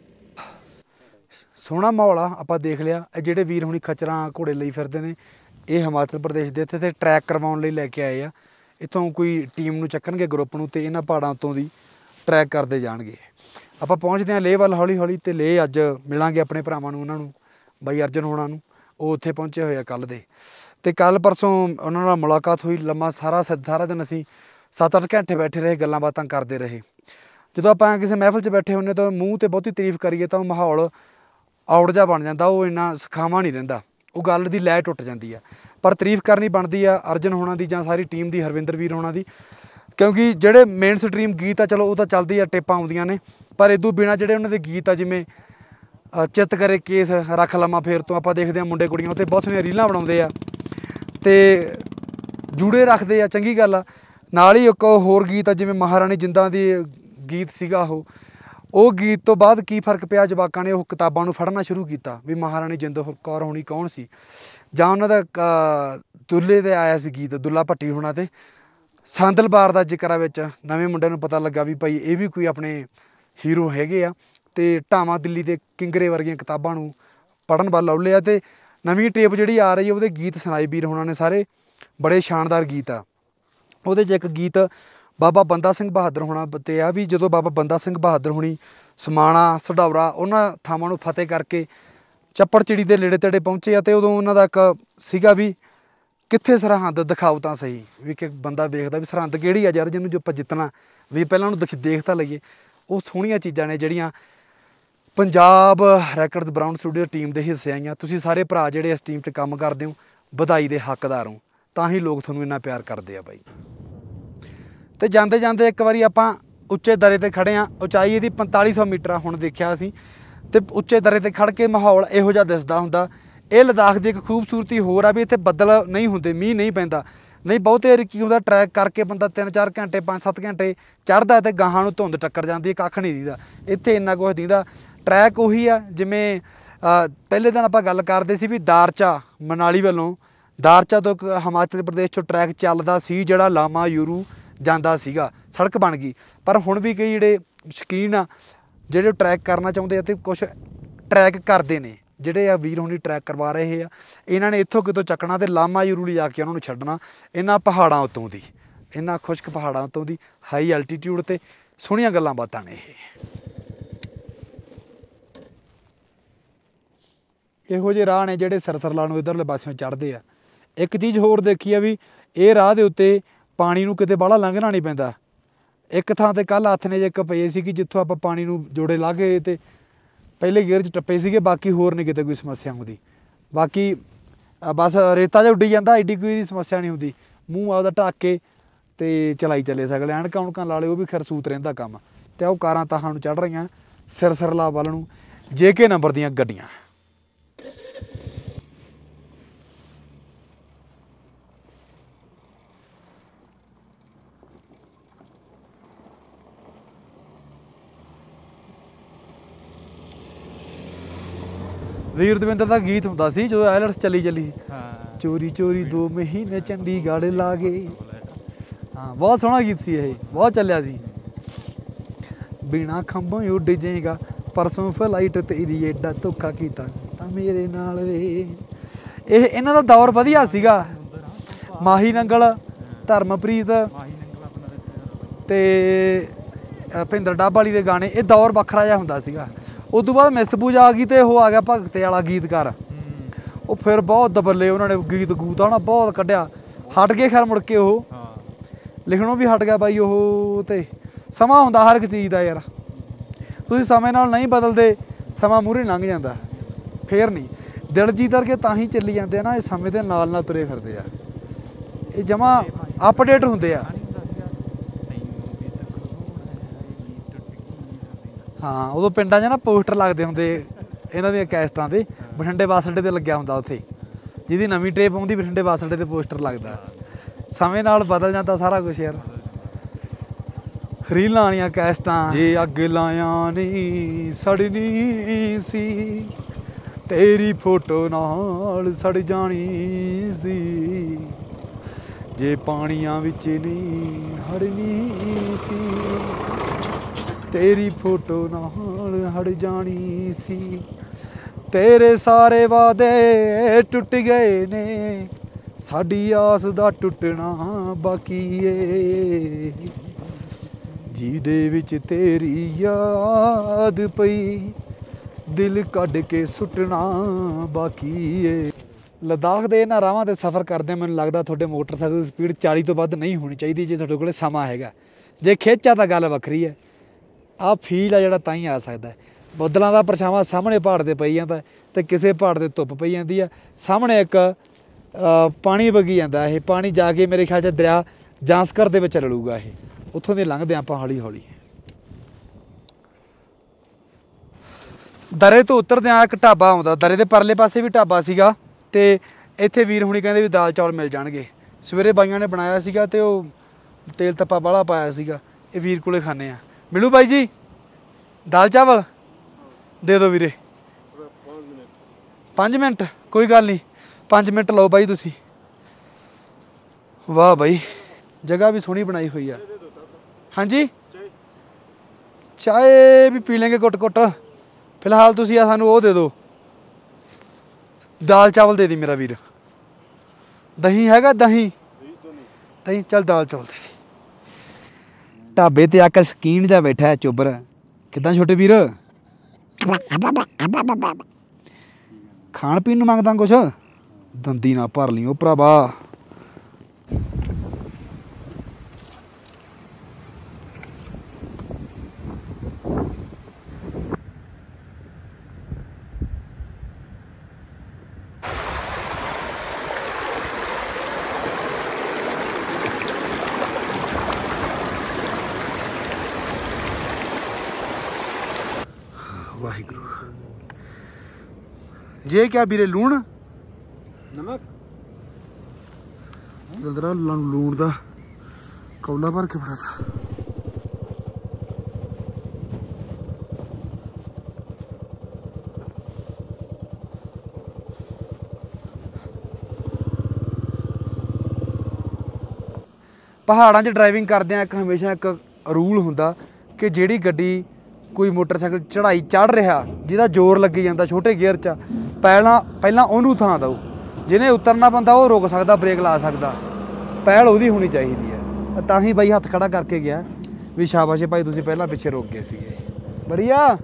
सोहना माहौल आ, ਆਪਾਂ ਦੇਖ ਲਿਆ। ਇਹ ਜਿਹੜੇ ਵੀਰ ਹੁਣੀ ਖਚਰਾਂ ਘੋੜੇ ਲਈ ਫਿਰਦੇ ਨੇ, ਇਹ ਹਿਮਾਚਲ ਪ੍ਰਦੇਸ਼ ਦੇ ਇੱਥੇ ਤੇ ਟਰੈਕ ਕਰਵਾਉਣ ਲਈ ਲੈ ਕੇ ਆਏ ਆ। ਇੱਥੋਂ ਕੋਈ ਟੀਮ ਨੂੰ ਚੱਕਣਗੇ ਗਰੁੱਪ ਨੂੰ, ਅਤੇ ਇਹਨਾਂ ਪਹਾੜਾਂ ਉੱਤੋਂ ਦੀ ਟਰੈਕ ਕਰਦੇ ਜਾਣਗੇ। ਆਪਾਂ ਪਹੁੰਚਦੇ ਹਾਂ ਲੇਹ ਵੱਲ ਹੌਲੀ ਹੌਲੀ, ਅਤੇ ਲੇਹ ਅੱਜ ਮਿਲਾਂਗੇ ਆਪਣੇ ਭਰਾਵਾਂ ਨੂੰ, ਉਹਨਾਂ ਨੂੰ, ਬਾਈ ਅਰਜਨ ਹੋਣਾ ਨੂੰ। ਉਹ ਉੱਥੇ ਪਹੁੰਚੇ ਹੋਏ ਆ ਕੱਲ੍ਹ ਦੇ, ਅਤੇ ਕੱਲ੍ਹ ਪਰਸੋਂ ਉਹਨਾਂ ਨਾਲ ਮੁਲਾਕਾਤ ਹੋਈ। ਲੰਮਾ ਸਾਰਾ ਸਾਰਾ ਦਿਨ ਅਸੀਂ ਸੱਤ ਅੱਠ ਘੰਟੇ ਬੈਠੇ ਰਹੇ, ਗੱਲਾਂ ਬਾਤਾਂ ਕਰਦੇ ਰਹੇ। ਜਦੋਂ ਆਪਾਂ ਕਿਸੇ ਮਹਿਫਲ 'ਚ ਬੈਠੇ ਹੁੰਦੇ ਤਾਂ ਮੂੰਹ 'ਤੇ ਬਹੁਤੀ ਤਾਰੀਫ ਕਰੀਏ ਤਾਂ ਉਹ ਮਾਹੌਲ ਆਊਟ ਜਿਹਾ ਬਣ ਜਾਂਦਾ, ਉਹ ਇੰਨਾ ਸਿਖਾਵਾਂ ਨਹੀਂ ਰਹਿੰਦਾ, ਉਹ ਗੱਲ ਦੀ ਲੈ ਟੁੱਟ ਜਾਂਦੀ ਆ। ਪਰ ਤਾਰੀਫ ਕਰਨੀ ਬਣਦੀ ਆ ਅਰਜਨ ਹੋਣਾ ਦੀ, ਜਾਂ ਸਾਰੀ ਟੀਮ ਦੀ, ਹਰਵਿੰਦਰ ਵੀਰ ਹੋਣਾ ਦੀ, ਕਿਉਂਕਿ ਜਿਹੜੇ ਮੇਨ ਸਟਰੀਮ ਗੀਤ ਆ ਚਲੋ ਉਹ ਤਾਂ ਚੱਲਦੀ ਆ, ਟੇਪਾਂ ਆਉਂਦੀਆਂ ਨੇ, ਪਰ ਇਦੋਂ ਬਿਨਾਂ ਜਿਹੜੇ ਉਹਨਾਂ ਦੇ ਗੀਤ ਆ, ਜਿਵੇਂ ਚਿੱਤ ਕਰੇ ਕੇਸ, ਰੱਖ ਲਵਾਂ ਫੇਰ ਤੋਂ, ਆਪਾਂ ਦੇਖਦੇ ਹਾਂ ਮੁੰਡੇ ਕੁੜੀਆਂ ਉੱਤੇ ਬਹੁਤ ਸਾਰੀਆਂ ਰੀਲਾਂ ਬਣਾਉਂਦੇ ਆ ਅਤੇ ਜੂੜੇ ਰੱਖਦੇ ਆ, ਚੰਗੀ ਗੱਲ ਆ। ਨਾਲ ਹੀ ਇੱਕ ਹੋਰ ਗੀਤ ਆ ਜਿਵੇਂ ਮਹਾਰਾਣੀ ਜਿੰਦਾਂ ਦੀ ਗੀਤ ਸੀਗਾ, ਉਹ ਉਹ ਗੀਤ ਤੋਂ ਬਾਅਦ ਕੀ ਫਰਕ ਪਿਆ, ਜਵਾਕਾਂ ਨੇ ਉਹ ਕਿਤਾਬਾਂ ਨੂੰ ਫੜਨਾ ਸ਼ੁਰੂ ਕੀਤਾ ਵੀ ਮਹਾਰਾਣੀ ਜਿੰਦ ਕੌਰ ਹੋਣੀ ਕੌਣ ਸੀ, ਜਾਂ ਉਹਨਾਂ ਦਾ ਦੁੱਲੇ 'ਤੇ ਆਇਆ ਸੀ ਗੀਤ, ਦੁੱਲਾ ਭੱਟੀ ਹੋਣਾ 'ਤੇ ਸੰਦਲਬਾਰ ਦਾ ਜ਼ਿਕਰ ਵਿੱਚ ਨਵੇਂ ਮੁੰਡਿਆਂ ਨੂੰ ਪਤਾ ਲੱਗਾ ਵੀ ਭਾਈ ਇਹ ਵੀ ਕੋਈ ਆਪਣੇ ਹੀਰੋ ਹੈਗੇ ਆ, ਅਤੇ ਢਾਵਾਂ ਦਿੱਲੀ ਦੇ ਕਿੰਗਰੇ ਵਰਗੀਆਂ ਕਿਤਾਬਾਂ ਨੂੰ ਪੜ੍ਹਨ ਵੱਲ ਲੌਲੇ ਆ। ਅਤੇ ਨਵੀਂ ਟੇਪ ਜਿਹੜੀ ਆ ਰਹੀ ਹੈ ਉਹਦੇ ਗੀਤ ਸੁਣਾਏ ਵੀਰ ਹੋਣਾ ਨੇ, ਸਾਰੇ ਬੜੇ ਸ਼ਾਨਦਾਰ ਗੀਤ ਆ। ਉਹਦੇ 'ਚ ਇੱਕ ਗੀਤ ਬਾਬਾ ਬੰਦਾ ਸਿੰਘ ਬਹਾਦਰ ਹੋਣਾ 'ਤੇ ਆ, ਵੀ ਜਦੋਂ ਬਾਬਾ ਬੰਦਾ ਸਿੰਘ ਬਹਾਦਰ ਹੋਣੀ ਸਮਾਣਾ, ਸਢੌਰਾ, ਉਹਨਾਂ ਥਾਵਾਂ ਨੂੰ ਫਤਿਹ ਕਰਕੇ ਚੱਪੜ ਚਿੜੀ ਦੇ ਨੇੜੇ ਤੇੜੇ ਪਹੁੰਚੇ ਆ, ਅਤੇ ਉਦੋਂ ਉਹਨਾਂ ਦਾ ਇੱਕ ਸੀਗਾ ਵੀ ਕਿੱਥੇ ਸਰਹੰਦ ਦਿਖਾਓ ਤਾਂ ਸਹੀ, ਵੀ ਕਿ ਬੰਦਾ ਵੇਖਦਾ ਵੀ ਸਰਹੰਦ ਕਿਹੜੀ ਆ ਯਾਰ, ਜਿਹਨੂੰ ਜੋ ਆਪਾਂ ਜਿੱਤਣਾ, ਵੀ ਪਹਿਲਾਂ ਉਹਨੂੰ ਦਿਖ ਦੇਖ ਤਾਂ ਲਈਏ। ਉਹ ਸੋਹਣੀਆਂ ਚੀਜ਼ਾਂ ਨੇ ਜਿਹੜੀਆਂ Punjab records brown studio team ਦੇ ਹਿੱਸੇ ਆਈਆਂ। ਤੁਸੀਂ ਸਾਰੇ ਭਰਾ ਜਿਹੜੇ ਇਸ ਟੀਮ 'ਚ ਕੰਮ ਕਰਦੇ ਹੋ, ਵਧਾਈ ਦੇ ਹੱਕਦਾਰ ਹੋ, ਤਾਂ ਹੀ ਲੋਕ ਤੁਹਾਨੂੰ ਇੰਨਾ ਪਿਆਰ ਕਰਦੇ ਆ ਬਾਈ। ਅਤੇ ਜਾਂਦੇ ਜਾਂਦੇ ਇੱਕ ਵਾਰੀ ਆਪਾਂ ਉੱਚੇ ਦਰੇ 'ਤੇ ਖੜ੍ਹੇ ਹਾਂ, ਉਚਾਈ ਇਹਦੀ ਪੰਤਾਲੀ ਸੌ ਮੀਟਰ ਆ ਹੁਣ ਦੇਖਿਆ ਅਸੀਂ, ਅਤੇ ਉੱਚੇ ਦਰੇ 'ਤੇ ਖੜ੍ਹ ਕੇ ਮਾਹੌਲ ਇਹੋ ਜਿਹਾ ਦਿਸਦਾ ਹੁੰਦਾ। ਇਹ ਲੱਦਾਖ ਦੀ ਇੱਕ ਖੂਬਸੂਰਤੀ ਹੋਰ ਆ ਵੀ ਇੱਥੇ ਬੱਦਲ ਨਹੀਂ ਹੁੰਦੇ, ਮੀਂਹ ਨਹੀਂ ਪੈਂਦਾ। ਨਹੀਂ ਬਹੁਤੇ ਵਾਰੀ ਕੀ ਹੁੰਦਾ, ਟਰੈਕ ਕਰਕੇ ਬੰਦਾ ਤਿੰਨ ਚਾਰ ਘੰਟੇ ਪੰਜ ਸੱਤ ਘੰਟੇ ਚੜ੍ਹਦਾ ਅਤੇ ਗਾਹਾਂ ਨੂੰ ਧੁੰਦ ਟੱਕਰ ਜਾਂਦੀ ਹੈ, ਕੱਖ ਨਹੀਂ ਦਿੰਦਾ। ਇੱਥੇ ਇੰਨਾ ਕੁਛ ਦਿੰਦਾ, ट्रैक उही आ जिमें पहले दिन आप गल करते सी भी दारचा मनाली वालों दारचा तो हिमाचल प्रदेश चो ट्रैक चलदा सी जिहड़ा लामा यूरू जांदा सीगा सड़क बन गई पर हुण भी कई जिहड़े शौकीन आ ਜਿਹੜੇ ट्रैक करना चाहुंदे ते कुछ ट्रैक करते हैं ਜਿਹੜੇ ਆ ਵੀਰ ਹੁਣੀ ट्रैक करवा रहे ਆ ਇਹਨਾਂ ਨੇ ਇੱਥੋਂ ਕਿਤੋਂ ਚੱਕਣਾ ਤੇ ਲਾਮਾ ਯੂਰੂ ਲਿਜਾ ਕੇ ਉਹਨਾਂ ਨੂੰ ਛੱਡਣਾ ਇਹਨਾਂ ਪਹਾੜਾਂ ਉੱਤੋਂ ਦੀ ਇਹਨਾਂ ਖੁਸ਼ਕ ਪਹਾੜਾਂ ਉੱਤੋਂ ਦੀ ਹਾਈ ਐਲਟੀਟਿਊਡ ਤੇ ਸੋਹਣੀਆਂ ਗੱਲਾਂ ਬਾਤਾਂ ਨੇ ਇਹ ਇਹੋ ਜਿਹੇ ਰਾਹ ਨੇ ਜਿਹੜੇ ਸਰਸਰਲਾ ਨੂੰ ਇਧਰਲੇ ਪਾਸਿਓਂ ਚੜ੍ਹਦੇ ਆ ਇੱਕ ਚੀਜ਼ ਹੋਰ ਦੇਖੀ ਆ ਵੀ ਇਹ ਰਾਹ ਦੇ ਉੱਤੇ ਪਾਣੀ ਨੂੰ ਕਿਤੇ ਬਾਹਲਾ ਲੰਘਣਾ ਨਹੀਂ ਪੈਂਦਾ ਇੱਕ ਥਾਂ ਤੇ ਕੱਲ ਹੱਥ ਨੇ ਜੇ ਇੱਕ ਪਏ ਸੀ ਕਿ ਜਿੱਥੋਂ ਆਪਾਂ ਪਾਣੀ ਨੂੰ ਜੋੜੇ ਲਾ ਗਏ ਤੇ ਪਹਿਲੇ ਗੇਅਰ 'ਚ ਟੱਪੇ ਸੀਗੇ ਬਾਕੀ ਹੋਰ ਨਹੀਂ ਕਿਤੇ ਕੋਈ ਸਮੱਸਿਆ ਹੁੰਦੀ ਬਾਕੀ ਬਸ ਰੇਤਾ ਜਿਹਾ ਉੱਡੀ ਜਾਂਦਾ ਐਡੀ ਕੋਈ ਸਮੱਸਿਆ ਨਹੀਂ ਹੁੰਦੀ ਮੂੰਹ ਆਪਦਾ ਢੱਕ ਕੇ ਤੇ ਚਲਾਈ ਚੱਲੇ ਸਕਦੇ ਐਨਕਾਂ ਉਣਕਾਂ ਲਾ ਲਏ ਉਹ ਵੀ ਖਰਸੂਤ ਰਹਿੰਦਾ ਕੰਮ ਤੇ ਉਹ ਕਾਰਾਂ ਤਾਹਾਂ ਨੂੰ ਚੜ੍ਹ ਰਹੀਆਂ ਸਿਰਸਰਲਾ ਵੱਲ ਨੂੰ ਜੇ ਕੇ ਨੰਬਰ ਦੀਆਂ ਗੱਡੀਆਂ ਵੀਰ ਦਵਿੰਦਰ ਦਾ ਗੀਤ ਹੁੰਦਾ ਸੀ ਜਦੋਂ ਆਇਲਟਸ ਚੱਲੀ ਚੱਲੀ ਚੋਰੀ ਚੋਰੀ ਦੋ ਮਹੀਨੇ ਚੰਡੀਗੜ੍ਹ ਲਾ ਗਏ ਹਾਂ ਬਹੁਤ ਸੋਹਣਾ ਗੀਤ ਸੀ ਇਹ ਬਹੁਤ ਚੱਲਿਆ ਸੀ ਬਿਨਾ ਖੰਭੋਂ ਉੱਡ ਜਾਏਗਾ ਪਰਸੋਂ ਫਲਾਈਟ ਤੇਰੀ ਏਡਾ ਧੋਖਾ ਕੀਤਾ ਤਾਂ ਮੇਰੇ ਨਾਲ ਵੇ ਇਹ ਇਹਨਾਂ ਦਾ ਦੌਰ ਵਧੀਆ ਸੀਗਾ ਮਾਹੀ ਨੰਗਲ ਧਰਮਪ੍ਰੀਤ ਤੇ ਭਿੰਦਰ ਡੱਬ ਵਾਲੀ ਦੇ ਗਾਣੇ ਇਹ ਦੌਰ ਵੱਖਰਾ ਜਿਹਾ ਹੁੰਦਾ ਸੀਗਾ ਉਸ ਤੋਂ ਬਾਅਦ ਮਿਸ ਪੂਜਾ ਆ ਗਈ ਤੇ ਉਹ ਆ ਗਿਆ ਭਗਤੇ ਵਾਲਾ ਗੀਤਕਾਰ ਉਹ ਫਿਰ ਬਹੁਤ ਦਬੱਲੇ ਉਹਨਾਂ ਨੇ ਗੀਤ ਗੂਤ ਆਉਣਾ ਬਹੁਤ ਕੱਢਿਆ ਹਟ ਗਏ ਖੈਰ ਮੁੜ ਕੇ ਉਹ ਲਿਖਣੋਂ ਵੀ ਹਟ ਗਿਆ ਬਾਈ ਉਹ ਤੇ ਸਮਾਂ ਹੁੰਦਾ ਹਰ ਇੱਕ ਚੀਜ਼ ਦਾ ਯਾਰ ਤੁਸੀਂ ਸਮੇਂ ਨਾਲ ਨਹੀਂ ਬਦਲਦੇ ਸਮਾਂ ਮੂਹਰੇ ਲੰਘ ਜਾਂਦਾ ਫੇਰ ਨਹੀਂ ਦਿਲਜੀਤ ਵਰਗੇ ਤਾਂ ਹੀ ਚੱਲੀ ਜਾਂਦੇ ਆ ਨਾ ਇਹ ਸਮੇਂ ਦੇ ਨਾਲ ਨਾਲ ਤੁਰੇ ਫਿਰਦੇ ਆ ਇਹ ਜਮਾਂ ਅਪਡੇਟ ਹੁੰਦੇ ਆ ਹਾਂ ਉਦੋਂ ਪਿੰਡਾਂ 'ਚ ਨਾ ਪੋਸਟਰ ਲੱਗਦੇ ਹੁੰਦੇ ਇਹਨਾਂ ਦੀਆਂ ਕੈਸਟਾਂ ਦੇ ਬਠਿੰਡੇ ਬੱਸ ਅੱਡੇ 'ਤੇ ਲੱਗਿਆ ਹੁੰਦਾ ਉੱਥੇ ਜਿਹਦੀ ਨਵੀਂ ਟ੍ਰੇਪ ਆਉਂਦੀ ਬਠਿੰਡੇ ਬੱਸ ਅੱਡੇ 'ਤੇ ਪੋਸਟਰ ਲੱਗਦਾ ਸਮੇਂ ਨਾਲ ਬਦਲ ਜਾਂਦਾ ਸਾਰਾ ਕੁਛ ਯਾਰ ਰੀਲਾਂ ਵਾਲੀਆਂ ਕੈਸਟਾਂ ਜੇ ਅੱਗ ਲਾਇਆ ਨਹੀਂ ਸੜਨੀ ਸੀ ਤੇਰੀ ਫੋਟੋ ਨਾਲ ਸੜ ਜਾਣੀ ਸੀ ਜੇ ਪਾਣੀਆਂ ਵਿੱਚ ਨਹੀਂ ਹੜਨੀ ਸੀ ਤੇਰੀ ਫੋਟੋ ਨਾਲ ਹੜ ਜਾਣੀ ਸੀ ਤੇਰੇ ਸਾਰੇ ਵਾਅਦੇ ਟੁੱਟ ਗਏ ਨੇ ਸਾਡੀ ਆਸ ਦਾ ਟੁੱਟਣਾ ਬਾਕੀ ਏ ਜਿਹਦੇ ਵਿੱਚ ਤੇਰੀ ਯਾਦ ਪਈ ਦਿਲ ਕੱਢ ਕੇ ਸੁੱਟਣਾ ਬਾਕੀ ਏ ਲਦਾਖ ਦੇ ਇਹਨਾਂ ਰਾਹਾਂ 'ਤੇ ਸਫ਼ਰ ਕਰਦੇ ਮੈਨੂੰ ਲੱਗਦਾ ਤੁਹਾਡੇ ਮੋਟਰਸਾਈਕਲ ਦੀ ਸਪੀਡ ਚਾਲੀ ਤੋਂ ਵੱਧ ਨਹੀਂ ਹੋਣੀ ਚਾਹੀਦੀ ਜੇ ਤੁਹਾਡੇ ਕੋਲ ਸਮਾਂ ਹੈਗਾ ਜੇ ਖਿੱਚ ਆ ਤਾਂ ਗੱਲ ਵੱਖਰੀ ਹੈ ਆਹ ਫੀਲ ਆ ਜਿਹੜਾ ਤਾਂ ਹੀ ਆ ਸਕਦਾ ਬੱਦਲਾਂ ਦਾ ਪਰਛਾਵਾਂ ਸਾਹਮਣੇ ਪਹਾੜ 'ਤੇ ਪਈ ਜਾਂਦਾ ਅਤੇ ਕਿਸੇ ਪਹਾੜ 'ਤੇ ਧੁੱਪ ਪਈ ਜਾਂਦੀ ਆ ਸਾਹਮਣੇ ਇੱਕ ਪਾਣੀ ਵਗੀ ਜਾਂਦਾ ਇਹ ਪਾਣੀ ਜਾ ਕੇ ਮੇਰੇ ਖਿਆਲ 'ਚ ਦਰਿਆ ਜਾਂਸਕਰ ਦੇ ਵਿੱਚ ਰਲੂਗਾ ਇਹ ਉੱਥੋਂ ਦੇ ਲੰਘਦੇ ਆਪਾਂ ਹੌਲੀ ਹੌਲੀ ਦਰੇ ਤੋਂ ਉਤਰਦੇ ਆ ਇੱਕ ਢਾਬਾ ਆਉਂਦਾ ਦਰੇ ਦੇ ਪਰਲੇ ਪਾਸੇ ਵੀ ਢਾਬਾ ਸੀਗਾ ਅਤੇ ਇੱਥੇ ਵੀਰ ਹੁਣੀ ਕਹਿੰਦੇ ਵੀ ਦਾਲ ਚੌਲ ਮਿਲ ਜਾਣਗੇ ਸਵੇਰੇ ਬਾਈਆਂ ਨੇ ਬਣਾਇਆ ਸੀਗਾ ਅਤੇ ਉਹ ਤੇਲ ਤੱਪਾ ਬਾਹਲਾ ਪਾਇਆ ਸੀਗਾ ਇਹ ਵੀਰ ਕੋਲੇ ਖਾਂਦੇ ਆ ਮਿਲੂ ਬਾਈ ਜੀ ਦਾਲ ਚਾਵਲ ਦੇ ਦਿਓ ਵੀਰੇ ਪੰਜ ਮਿੰਟ ਕੋਈ ਗੱਲ ਨਹੀਂ ਪੰਜ ਮਿੰਟ ਲਓ ਬਾਈ ਤੁਸੀਂ ਵਾਹ ਬਾਈ ਜਗ੍ਹਾ ਵੀ ਸੋਹਣੀ ਬਣਾਈ ਹੋਈ ਆ ਹਾਂਜੀ ਚਾਏ ਵੀ ਪੀ ਲੈਂਗੇ ਘੁੱਟ ਘੁੱਟ ਫਿਲਹਾਲ ਤੁਸੀਂ ਆ ਸਾਨੂੰ ਉਹ ਦੇ ਦਿਓ ਦਾਲ ਚਾਵਲ ਦੇ ਦੀ ਮੇਰਾ ਵੀਰ ਦਹੀਂ ਹੈਗਾ ਦਹੀਂ ਦਹੀਂ ਚੱਲ ਦਾਲ ਚਾਵਲ ਦੇ ਦੇ ਢਾਬੇ ਤੇ ਆ ਕੇ ਸ਼ਕੀਨ ਜਿਹਾ ਬੈਠਾ ਚੁੱਬਰ ਕਿੱਦਾਂ ਛੋਟੇ ਵੀਰ ਖਾਣ ਪੀਣ ਨੂੰ ਮੰਗਦਾ ਕੁਛ ਦੰਦੀ ਨਾ ਭਰ ਲਈ ਉਹ ਭਰਾਵਾ वाहिगुरु ये क्या बीरे लूण नमक जल्दरा लूण दा कौला भर के बड़ा था ਪਹਾੜਾਂ 'ਚ ਡਰਾਈਵਿੰਗ ਕਰਦਿਆਂ ਇੱਕ ਹਮੇਸ਼ਾ ਇੱਕ ਰੂਲ ਹੁੰਦਾ ਕਿ ਜਿਹੜੀ ਗੱਡੀ ਕੋਈ ਮੋਟਰਸਾਈਕਲ ਚੜ੍ਹਾਈ ਚੜ੍ਹ ਰਿਹਾ ਜਿਹਦਾ ਜ਼ੋਰ ਲੱਗੀ ਜਾਂਦਾ ਛੋਟੇ ਗੇਅਰ 'ਚ ਪਹਿਲਾਂ ਪਹਿਲਾਂ ਉਹਨੂੰ ਥਾਂ ਦਿਓ। ਜਿਹਨੇ ਉਤਰਨਾ ਬੰਦਾ ਉਹ ਰੁਕ ਸਕਦਾ, ਬ੍ਰੇਕ ਲਾ ਸਕਦਾ, ਪਹਿਲ ਉਹਦੀ ਹੋਣੀ ਚਾਹੀਦੀ ਹੈ। ਤਾਂ ਹੀ ਬਾਈ ਹੱਥ ਖੜਾ ਕਰਕੇ ਗਿਆ ਵੀ ਸ਼ਾਬਾਸ਼ ਭਾਈ ਤੁਸੀਂ ਪਹਿਲਾਂ ਪਿੱਛੇ ਰੁਕ ਗਏ ਸੀਗੇ। ਬੜੀਆ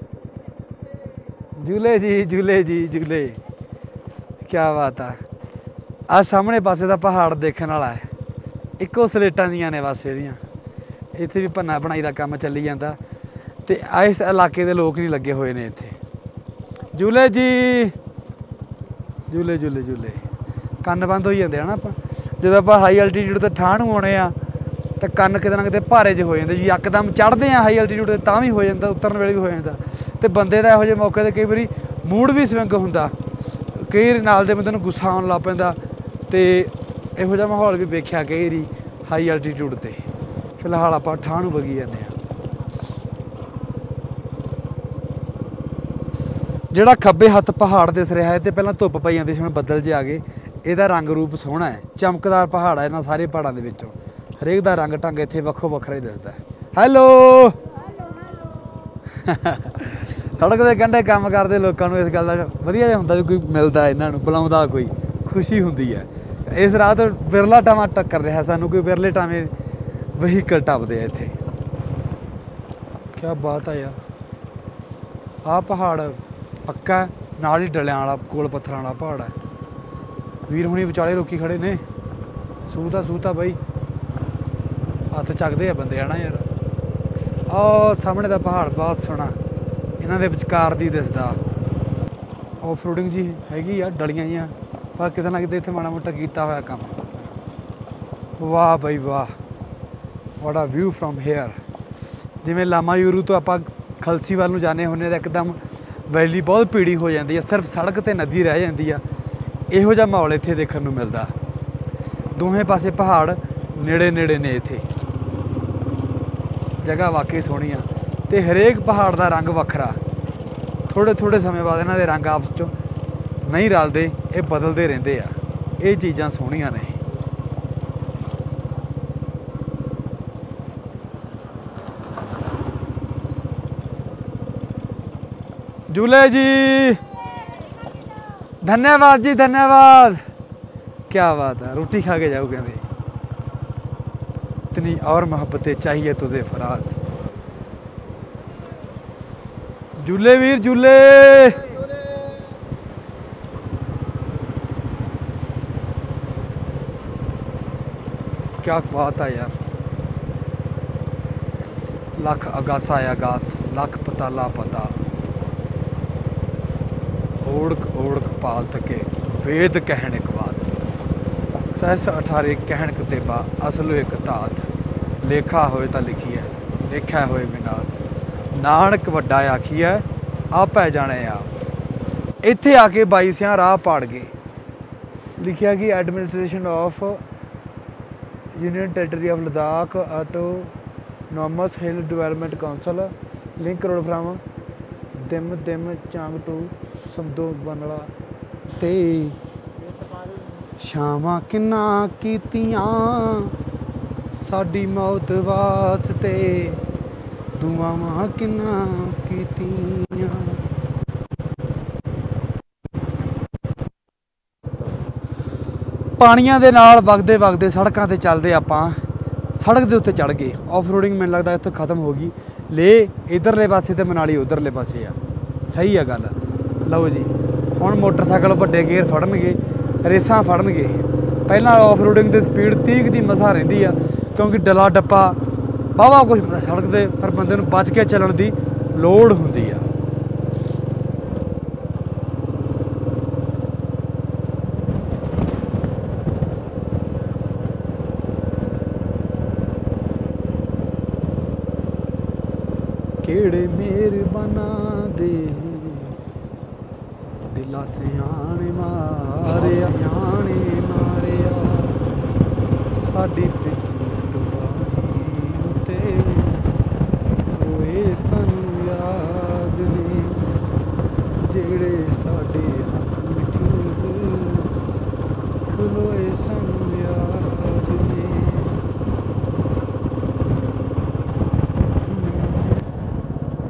ਝੂਲੇ ਜੀ ਝੂਲੇ ਜੀ ਝੂਲੇ, ਕਿਆ ਬਾਤ ਆ। ਆਹ ਸਾਹਮਣੇ ਪਾਸੇ ਦਾ ਪਹਾੜ ਦੇਖਣ ਵਾਲਾ ਹੈ, ਇੱਕੋ ਸਲੇਟਾਂ ਦੀਆਂ ਨੇ ਬਸ ਇਹਦੀਆਂ। ਇੱਥੇ ਵੀ ਭੰਨਾ ਬਣਾਈ ਦਾ ਕੰਮ ਚੱਲੀ ਜਾਂਦਾ ਅਤੇ ਇਸ ਇਲਾਕੇ ਦੇ ਲੋਕ ਨਹੀਂ ਲੱਗੇ ਹੋਏ ਨੇ ਇੱਥੇ। ਝੂਲੇ ਜੀ ਝੂਲੇ ਝੂਲੇ ਝੂਲੇ, ਕੰਨ ਬੰਦ ਹੋਈ ਜਾਂਦੇ ਆ ਨਾ ਆਪਾਂ ਜਦੋਂ ਆਪਾਂ ਹਾਈ ਐਲਟੀਟਿਊਡ 'ਤੇ ਠਾਹ ਨੂੰ ਆਉਣੇ ਆ ਤਾਂ ਕੰਨ ਕਿਤੇ ਨਾ ਕਿਤੇ ਭਾਰੇ ਜਿਹੇ ਹੋ ਜਾਂਦੇ ਜੀ। ਯਕਦਮ ਚੜ੍ਹਦੇ ਆ ਹਾਈ ਐਲਟੀਟਿਊਡ 'ਤੇ ਤਾਂ ਵੀ ਹੋ ਜਾਂਦਾ, ਉਤਰਨ ਵੇਲੇ ਵੀ ਹੋ ਜਾਂਦਾ। ਅਤੇ ਬੰਦੇ ਦਾ ਇਹੋ ਜਿਹੇ ਮੌਕੇ 'ਤੇ ਕਈ ਵਾਰੀ ਮੂਡ ਵੀ ਸਵਿੰਗ ਹੁੰਦਾ, ਕਈ ਵਾਰੀ ਨਾਲ ਦੇ ਬੰਦੇ ਨੂੰ ਗੁੱਸਾ ਆਉਣ ਲੱਗ ਪੈਂਦਾ ਅਤੇ ਇਹੋ ਜਿਹਾ ਮਾਹੌਲ ਵੀ ਵੇਖਿਆ ਕਈ ਵਾਰੀ ਹਾਈ ਐਲਟੀਟਿਊਡ 'ਤੇ। ਫਿਲਹਾਲ ਆਪਾਂ ਠਾਹ ਨੂੰ ਵਗੀ ਜਾਂਦੇ ਹਾਂ। ਜਿਹੜਾ ਖੱਬੇ ਹੱਥ ਪਹਾੜ ਦਿਸ ਰਿਹਾ ਹੈ ਤੇ ਪਹਿਲਾਂ ਧੁੱਪ ਪਈ ਜਾਂਦੀ ਸੀ, ਹੁਣ ਬੱਦਲ ਜਿਹੇ ਆ ਗਏ। ਇਹਦਾ ਰੰਗ ਰੂਪ ਸੋਹਣਾ ਹੈ, ਚਮਕਦਾਰ ਪਹਾੜ ਹੈ ਇਹਨਾਂ ਸਾਰੇ ਪਹਾੜਾਂ ਦੇ ਵਿੱਚੋਂ। ਹਰੇਕ ਦਾ ਰੰਗ ਢੰਗ ਇੱਥੇ ਵੱਖੋ ਵੱਖਰਾ ਹੀ ਦਿਸਦਾ। ਹੈਲੋ ਸੜਕ ਦੇ ਕੰਢੇ ਕੰਮ ਕਰਦੇ ਲੋਕਾਂ ਨੂੰ ਇਸ ਗੱਲ ਦਾ ਵਧੀਆ ਜਿਹਾ ਹੁੰਦਾ ਵੀ ਕੋਈ ਮਿਲਦਾ, ਇਹਨਾਂ ਨੂੰ ਬੁਲਾਉਂਦਾ, ਕੋਈ ਖੁਸ਼ੀ ਹੁੰਦੀ ਹੈ। ਇਸ ਰਾਤ ਵਿਰਲਾ ਟਾਵਾਂ ਟੱਕਰ ਰਿਹਾ ਸਾਨੂੰ, ਕੋਈ ਵਿਰਲੇ ਟਾਵੇਂ ਵਹੀਕਲ ਟੱਪਦੇ ਆ ਇੱਥੇ। ਕਿਆ ਬਾਤ ਆ ਯਾਰ, ਆਹ ਪਹਾੜ ਪੱਕਾ ਨਾਲ ਹੀ ਡਲਿਆਂ ਵਾਲਾ ਗੋਲ ਪੱਥਰਾਂ ਵਾਲਾ ਪਹਾੜ ਹੈ। ਵੀਰ ਹੁਣੀ ਵਿਚਾਲੇ ਲੋਕੀ ਖੜੇ ਨੇ, ਸੂਤਾ ਸੂਤਾ ਬਾਈ ਹੱਥ ਚੱਕਦੇ ਆ ਬੰਦੇ ਹਨਾ ਯਾਰ। ਆਹ ਸਾਹਮਣੇ ਦਾ ਪਹਾੜ ਬਹੁਤ ਸੋਹਣਾ, ਇਹਨਾਂ ਦੇ ਵਿਚਕਾਰ ਦੀ ਦਿਸਦਾ। ਆਫ ਰੋਡਿੰਗ ਜੀ ਹੈਗੀ ਆ, ਡਲੀਆਂ ਜੀਆਂ, ਪਰ ਕਿਤੇ ਨਾ ਕਿਤੇ ਇੱਥੇ ਮਾੜਾ ਮੋਟਾ ਕੀਤਾ ਹੋਇਆ ਕੰਮ। ਵਾਹ ਬਾਈ ਵਾਹ, ਵਾਟ ਆ ਵਿਊ ਫਰੋਮ ਹੇਅਰ। ਜਿਵੇਂ ਲਾਮਾਯੂਰੂ ਤੋਂ ਆਪਾਂ ਖਲਸੀ ਵੱਲ ਨੂੰ ਜਾਂਦੇ ਹੁੰਦੇ ਤਾਂ ਇੱਕਦਮ ਵੈਲੀ ਬਹੁਤ ਭੀੜੀ ਹੋ ਜਾਂਦੀ ਹੈ, ਸਿਰਫ ਸੜਕ 'ਤੇ ਨਦੀ ਰਹਿ ਜਾਂਦੀ ਆ। ਇਹੋ ਜਿਹਾ ਮਾਹੌਲ ਇੱਥੇ ਦੇਖਣ ਨੂੰ ਮਿਲਦਾ। ਦੋਵੇਂ ਪਾਸੇ ਪਹਾੜ ਨੇੜੇ ਨੇੜੇ ਨੇ ਇੱਥੇ, ਜਗ੍ਹਾ ਵਾਕਈ ਸੋਹਣੀ ਆ। ਅਤੇ ਹਰੇਕ ਪਹਾੜ ਦਾ ਰੰਗ ਵੱਖਰਾ, ਥੋੜ੍ਹੇ ਥੋੜ੍ਹੇ ਸਮੇਂ ਬਾਅਦ ਇਹਨਾਂ ਦੇ ਰੰਗ ਆਪਸ 'ਚੋਂ ਨਹੀਂ ਰਲਦੇ, ਇਹ ਬਦਲਦੇ ਰਹਿੰਦੇ ਆ। ਇਹ ਚੀਜ਼ਾਂ ਸੋਹਣੀਆਂ ਨੇ। झूले जी धन्यवाद जी धन्यवाद, क्या बात है। रोटी खा के जाओ कहते, इतनी और मोहब्बतें चाहिए तुझे फराज। झूले वीर झूले, क्या बात है यार। लख अगासा अगास, लख पताला पता, ओढ़ ओढ़ पाल तके वेद कहण एक बात, सहस अठारे कहण कतेबा असलो एक धात, लेखा होए तां लिखिए लेखा होए विनाश, नानक वड्डा आखिए आपै जाने आप। इत्थे आके बाई सियां राह पाड़ गए। लिखिया कि administration of union territory of Ladakh autonomous hill development council link road from दिम दिम चांग टू समदो बनला ते शामां किन्ना कीतियां साडी मौत वास्ते, दुआवां किन्ना कीतियां। ਪਾਣੀਆਂ ਦੇ ਨਾਲ ਵਗਦੇ ਵਗਦੇ ਸੜਕਾਂ 'ਤੇ ਚੱਲਦੇ ਆਪਾਂ ਸੜਕ ਦੇ ਉੱਤੇ ਚੜ੍ਹ ਗਏ। ਆਫ ਰੋਡਿੰਗ ਮੈਨੂੰ ਲੱਗਦਾ ਇੱਥੋਂ ਖਤਮ ਹੋ ਗਈ। ਲੇਹ ਇੱਧਰਲੇ ਪਾਸੇ ਅਤੇ ਮਨਾਲੀ ਉੱਧਰਲੇ ਪਾਸੇ ਆ। ਸਹੀ ਆ ਗੱਲ। ਲਓ ਜੀ, ਹੁਣ ਮੋਟਰਸਾਈਕਲ ਵੱਡੇ ਗੇਅਰ ਫੜਨਗੇ, ਰੇਸਾਂ ਫੜਨਗੇ। ਪਹਿਲਾਂ ਆਫ ਰੋਡਿੰਗ ਦੀ ਸਪੀਡ ਤੀਹ ਦੀ ਮਸਾਂ ਰਹਿੰਦੀ ਆ, ਕਿਉਂਕਿ ਡਲਾ ਡੱਪਾ ਵਾਹਵਾ ਕੁਛ ਸੜਕ 'ਤੇ, ਪਰ ਬੰਦੇ ਨੂੰ ਬਚ ਕੇ ਚੱਲਣ ਦੀ ਲੋੜ ਹੁੰਦੀ ਆ। ਕਿਹੜੇ ਮਿਹਰਬਾਨਾਂ ਦੇ ਦਿਲਾਂ ਸਿਆਣੇ ਮਾਰਿਆ, ਸਿਆਣੇ ਮਾਰਿਆ ਸਾਡੀ ਪ੍ਰੀਤੀ ਤਬਾਹੀ ਉੱਤੇ ਹੋਏ ਸਾਨੂੰ ਯਾਦ ਨੇ, ਜਿਹੜੇ ਸਾਡੇ ਹੱਥ ਵਿੱਚ ਖਲੋਏ ਸਾਨੂੰ ਯਾਦ ਨੇ।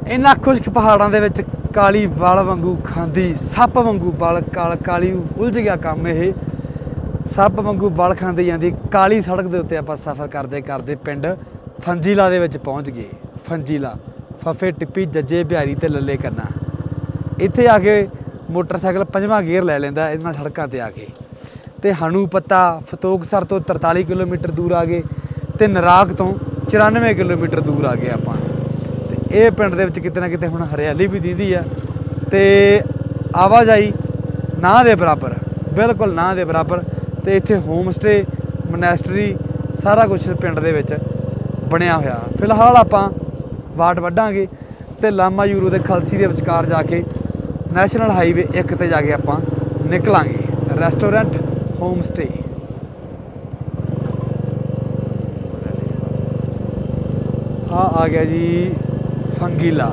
इन्हां खुश्क पहाड़ों के विच काली वल वांगू खांदी सप वांगू वल काल काली उलझ गया काम। ये सप वांगू वल खांदी जांदी काली सड़क के उत्ते आपां सफ़र करते करते पिंड फंजीला दे विच पहुँच गए। फंजीला फफे टिप्पी जज्जे बिहारी ते लल्ले कन्ना। इत्थे आके मोटरसाइकिल पंजवां गेयर लै लैंदा इन्हां सड़कों ते आके। ते हणू पत्ता फतोगसर तो तरताली किलोमीटर दूर आ गए ते नराग तो चौरानवे किलोमीटर दूर आ गए आपां। ते ये पिंड दे विच किते ना किते हुण हरियाली भी दीदी आ ते आवाजाई ना दे बराबर, बिल्कुल ना दे बराबर। ते इत्थे होम स्टे मोनैस्टरी सारा कुछ पिंड दे विच बनया होया। फिलहाल आपां वाट वड्डांगे ते लामा यूरो दे खलसी दे विचकार जाके नैशनल हाईवे एक ते जाके आपां निकलांगे। रेस्टोरेंट होम स्टे हाँ आ गया जी फंगीला।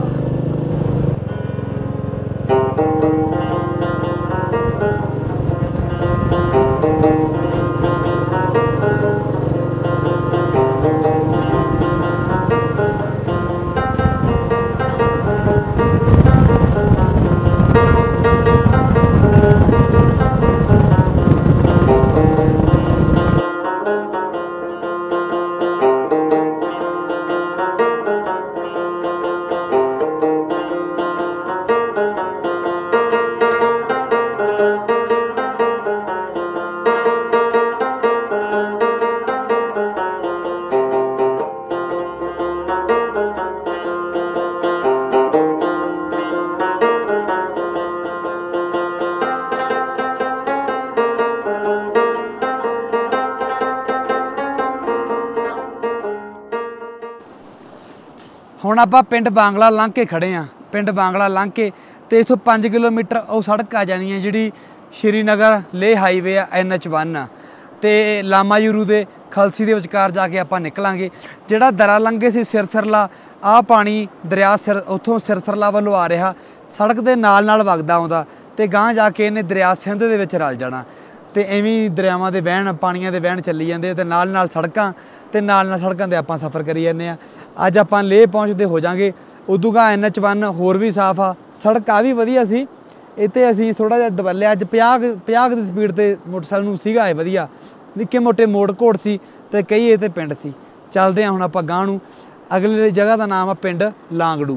ਹੁਣ ਆਪਾਂ ਪਿੰਡ ਬਾਂਗਲਾ ਲੰਘ ਕੇ ਖੜੇ ਆ। ਪਿੰਡ ਬਾਂਗਲਾ ਲੰਘ ਕੇ ਤੇ ਇਥੋਂ ਪੰਜ ਕਿਲੋਮੀਟਰ ਉਹ ਸੜਕ ਆ ਜਾਣੀ ਹੈ ਜਿਹੜੀ ਸ਼੍ਰੀਨਗਰ ਲੇਹ ਹਾਈਵੇ ਆ ਐਨ ਐਚ वन ਆ ਤੇ ਲਾਮਾਯੂਰੂ ਦੇ ਖਲਸੀ ਦੇ ਵਿਚਕਾਰ ਜਾ ਕੇ ਆਪਾਂ ਨਿਕਲਾਂਗੇ। ਜਿਹੜਾ ਦਰਾ ਲੰਘੇ ਸੀ ਸਿਰਸਰਲਾ ਆ ਪਾਣੀ ਦਰਿਆ ਸਿਰ ਉੱਥੋਂ ਸਿਰਸਰਲਾ ਵੱਲੋਂ ਆ ਰਿਹਾ ਸੜਕ ਦੇ ਨਾਲ ਨਾਲ ਵਗਦਾ ਆਉਂਦਾ ਤੇ ਗਾਂਹ ਜਾ ਕੇ ਇਹਨੇ ਦਰਿਆ ਸਿੰਧ ਦੇ ਵਿੱਚ ਰਲ ਜਾਣਾ। ਤੇ ਐਵੇਂ ਦਰਿਆਵਾਂ ਦੇ ਵਹਿਣ ਪਾਣੀਆਂ ਦੇ ਵਹਿਣ ਚੱਲੀ ਜਾਂਦੇ ਤੇ ਨਾਲ ਨਾਲ ਸੜਕਾਂ ਤੇ ਨਾਲ ਨਾਲ ਸੜਕਾਂ ਤੇ ਆਪਾਂ ਸਫ਼ਰ ਕਰੀ ਜਾਂਦੇ ਆ। ਅੱਜ ਆਪਾਂ ਲੇਹ ਪਹੁੰਚਦੇ ਹੋ ਜਾਾਂਗੇ। ਉਦੋਂ ਗਾ ਐਨ ਐਚ वन ਹੋਰ ਵੀ ਸਾਫ਼ ਆ ਸੜਕ ਆ ਵੀ ਵਧੀਆ ਸੀ। ਇੱਥੇ ਅਸੀਂ ਥੋੜ੍ਹਾ ਜਿਹਾ ਦਬਲਿਆ ਅੱਜ ਪੰਜਾਹ ਪੰਜਾਹ ਦੀ ਸਪੀਡ ਤੇ ਮੋਟਰਸਾਈਕਲ ਨੂੰ ਸੀਗਾ ਇਹ ਵਧੀਆ ਨਿੱਕੇ ਮੋਟੇ ਮੋੜ ਘੋੜ ਸੀ ਤੇ ਕਈ ਇਹ ਤੇ ਪਿੰਡ ਸੀ। ਚੱਲਦੇ ਹਾਂ ਹੁਣ ਆਪਾਂ ਗਾਂਹ ਨੂੰ। ਅਗਲੀ ਜਗ੍ਹਾ ਦਾ ਨਾਮ ਆ ਪਿੰਡ ਲਾਂਗੜੂ।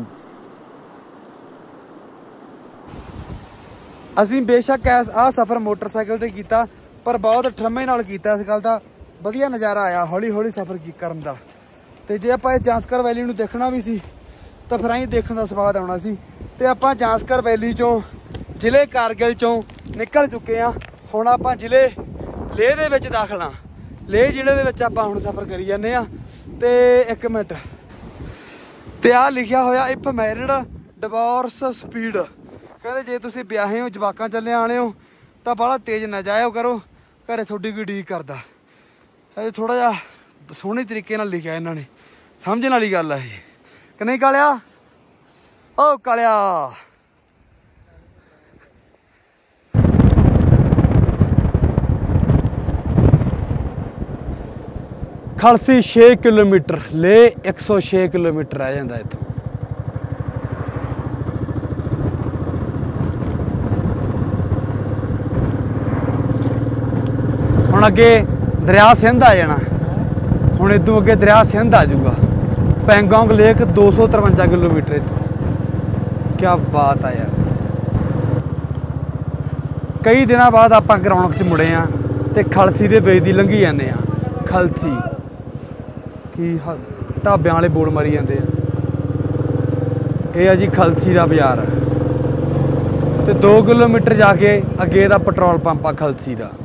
ਅਸੀਂ ਬੇਸ਼ੱਕ ਐਸ ਆਹ ਸਫ਼ਰ ਮੋਟਰਸਾਈਕਲ ਤੇ ਕੀਤਾ ਪਰ ਬਹੁਤ ਠਰਮੇ ਨਾਲ ਕੀਤਾ। ਇਸ ਗੱਲ ਦਾ ਵਧੀਆ ਨਜ਼ਾਰਾ ਆਇਆ ਹੌਲੀ ਹੌਲੀ ਸਫ਼ਰ ਕੀ ਕਰਨ ਦਾ। ਤੇ ਜੇ ਆਪਾਂ ਇਹ ਜਾਂਸਕਰ ਵੈਲੀ ਨੂੰ ਦੇਖਣਾ ਵੀ ਸੀ ਤਾਂ ਫਿਰ ਅਸੀਂ ਦੇਖਣ ਦਾ ਸਵਾਦ ਆਉਣਾ ਸੀ। ਤੇ ਆਪਾਂ ਜਾਂਸਕਰ ਵੈਲੀ ਚੋਂ ਜ਼ਿਲ੍ਹੇ ਕਾਰਗਿਲ ਚੋਂ ਨਿਕਲ ਚੁੱਕੇ ਹਾਂ। ਹੁਣ ਆਪਾਂ ਜ਼ਿਲ੍ਹੇ ਲੇਹ ਦੇ ਵਿੱਚ ਦਾਖਲ ਹਾਂ। ਲੇਹ ਜ਼ਿਲ੍ਹੇ ਦੇ ਵਿੱਚ ਆਪਾਂ ਹੁਣ ਸਫ਼ਰ ਕਰੀ ਜਾਂਦੇ ਹਾਂ। ਤੇ ਇੱਕ ਮਿੰਟ ਤੇ ਆਹ ਲਿਖਿਆ ਹੋਇਆ ਇਫ ਮੈਰਿਡ ਡਿਵੋਰਸ ਸਪੀਡ। ਕਹਿੰਦੇ ਜੇ ਤੁਸੀਂ ਵਿਆਹੇ ਹੋ ਜਵਾਕਾਂ ਚੱਲੇ ਆਣੇ ਹੋ ਤਾਂ ਬਾਹਲਾ ਤੇਜ਼ ਨਾ ਜਾਇਓ ਕਰੋ ਘਰੇ ਤੁਹਾਡੀ ਕੋਈ ਡੀਕ ਕਰਦਾ। ਇਹ ਥੋੜ੍ਹਾ ਜਿਹਾ ਸੋਹਣੇ ਤਰੀਕੇ ਨਾਲ ਲਿਖਿਆ ਇਹਨਾਂ ਨੇ ਸਮਝਣ ਵਾਲੀ ਗੱਲ ਆ ਇਹ ਕਿ ਨਹੀਂ ਕਾਲਿਆ। ਓ ਕਾਲਿਆ ਖਲਸੀ छे किलोमीटर ले एक सौ छे किलोमीटर रह जाता इतों। हुण अगे दरिया सिंध आ जाना। हुण इदों अगे दरिया सिंध आ जाऊगा। पैंगोंग लेक दो सौ तरवंजा किलोमीटर इतों। क्या बात है यार। कई दिनों बाद आपां ग्राउंड च मुड़े हाँ तो खलसी दे बेच दी लंघी जाने आ। खलसी की ढाबियां वाले बोर्ड मारी जाते हैं। यह है जी खलसी का बाजार। तो दो किलोमीटर जाके अगे दा पेट्रोल पंप आ खलसी का।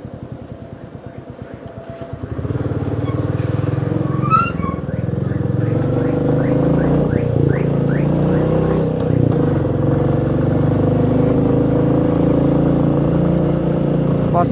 बस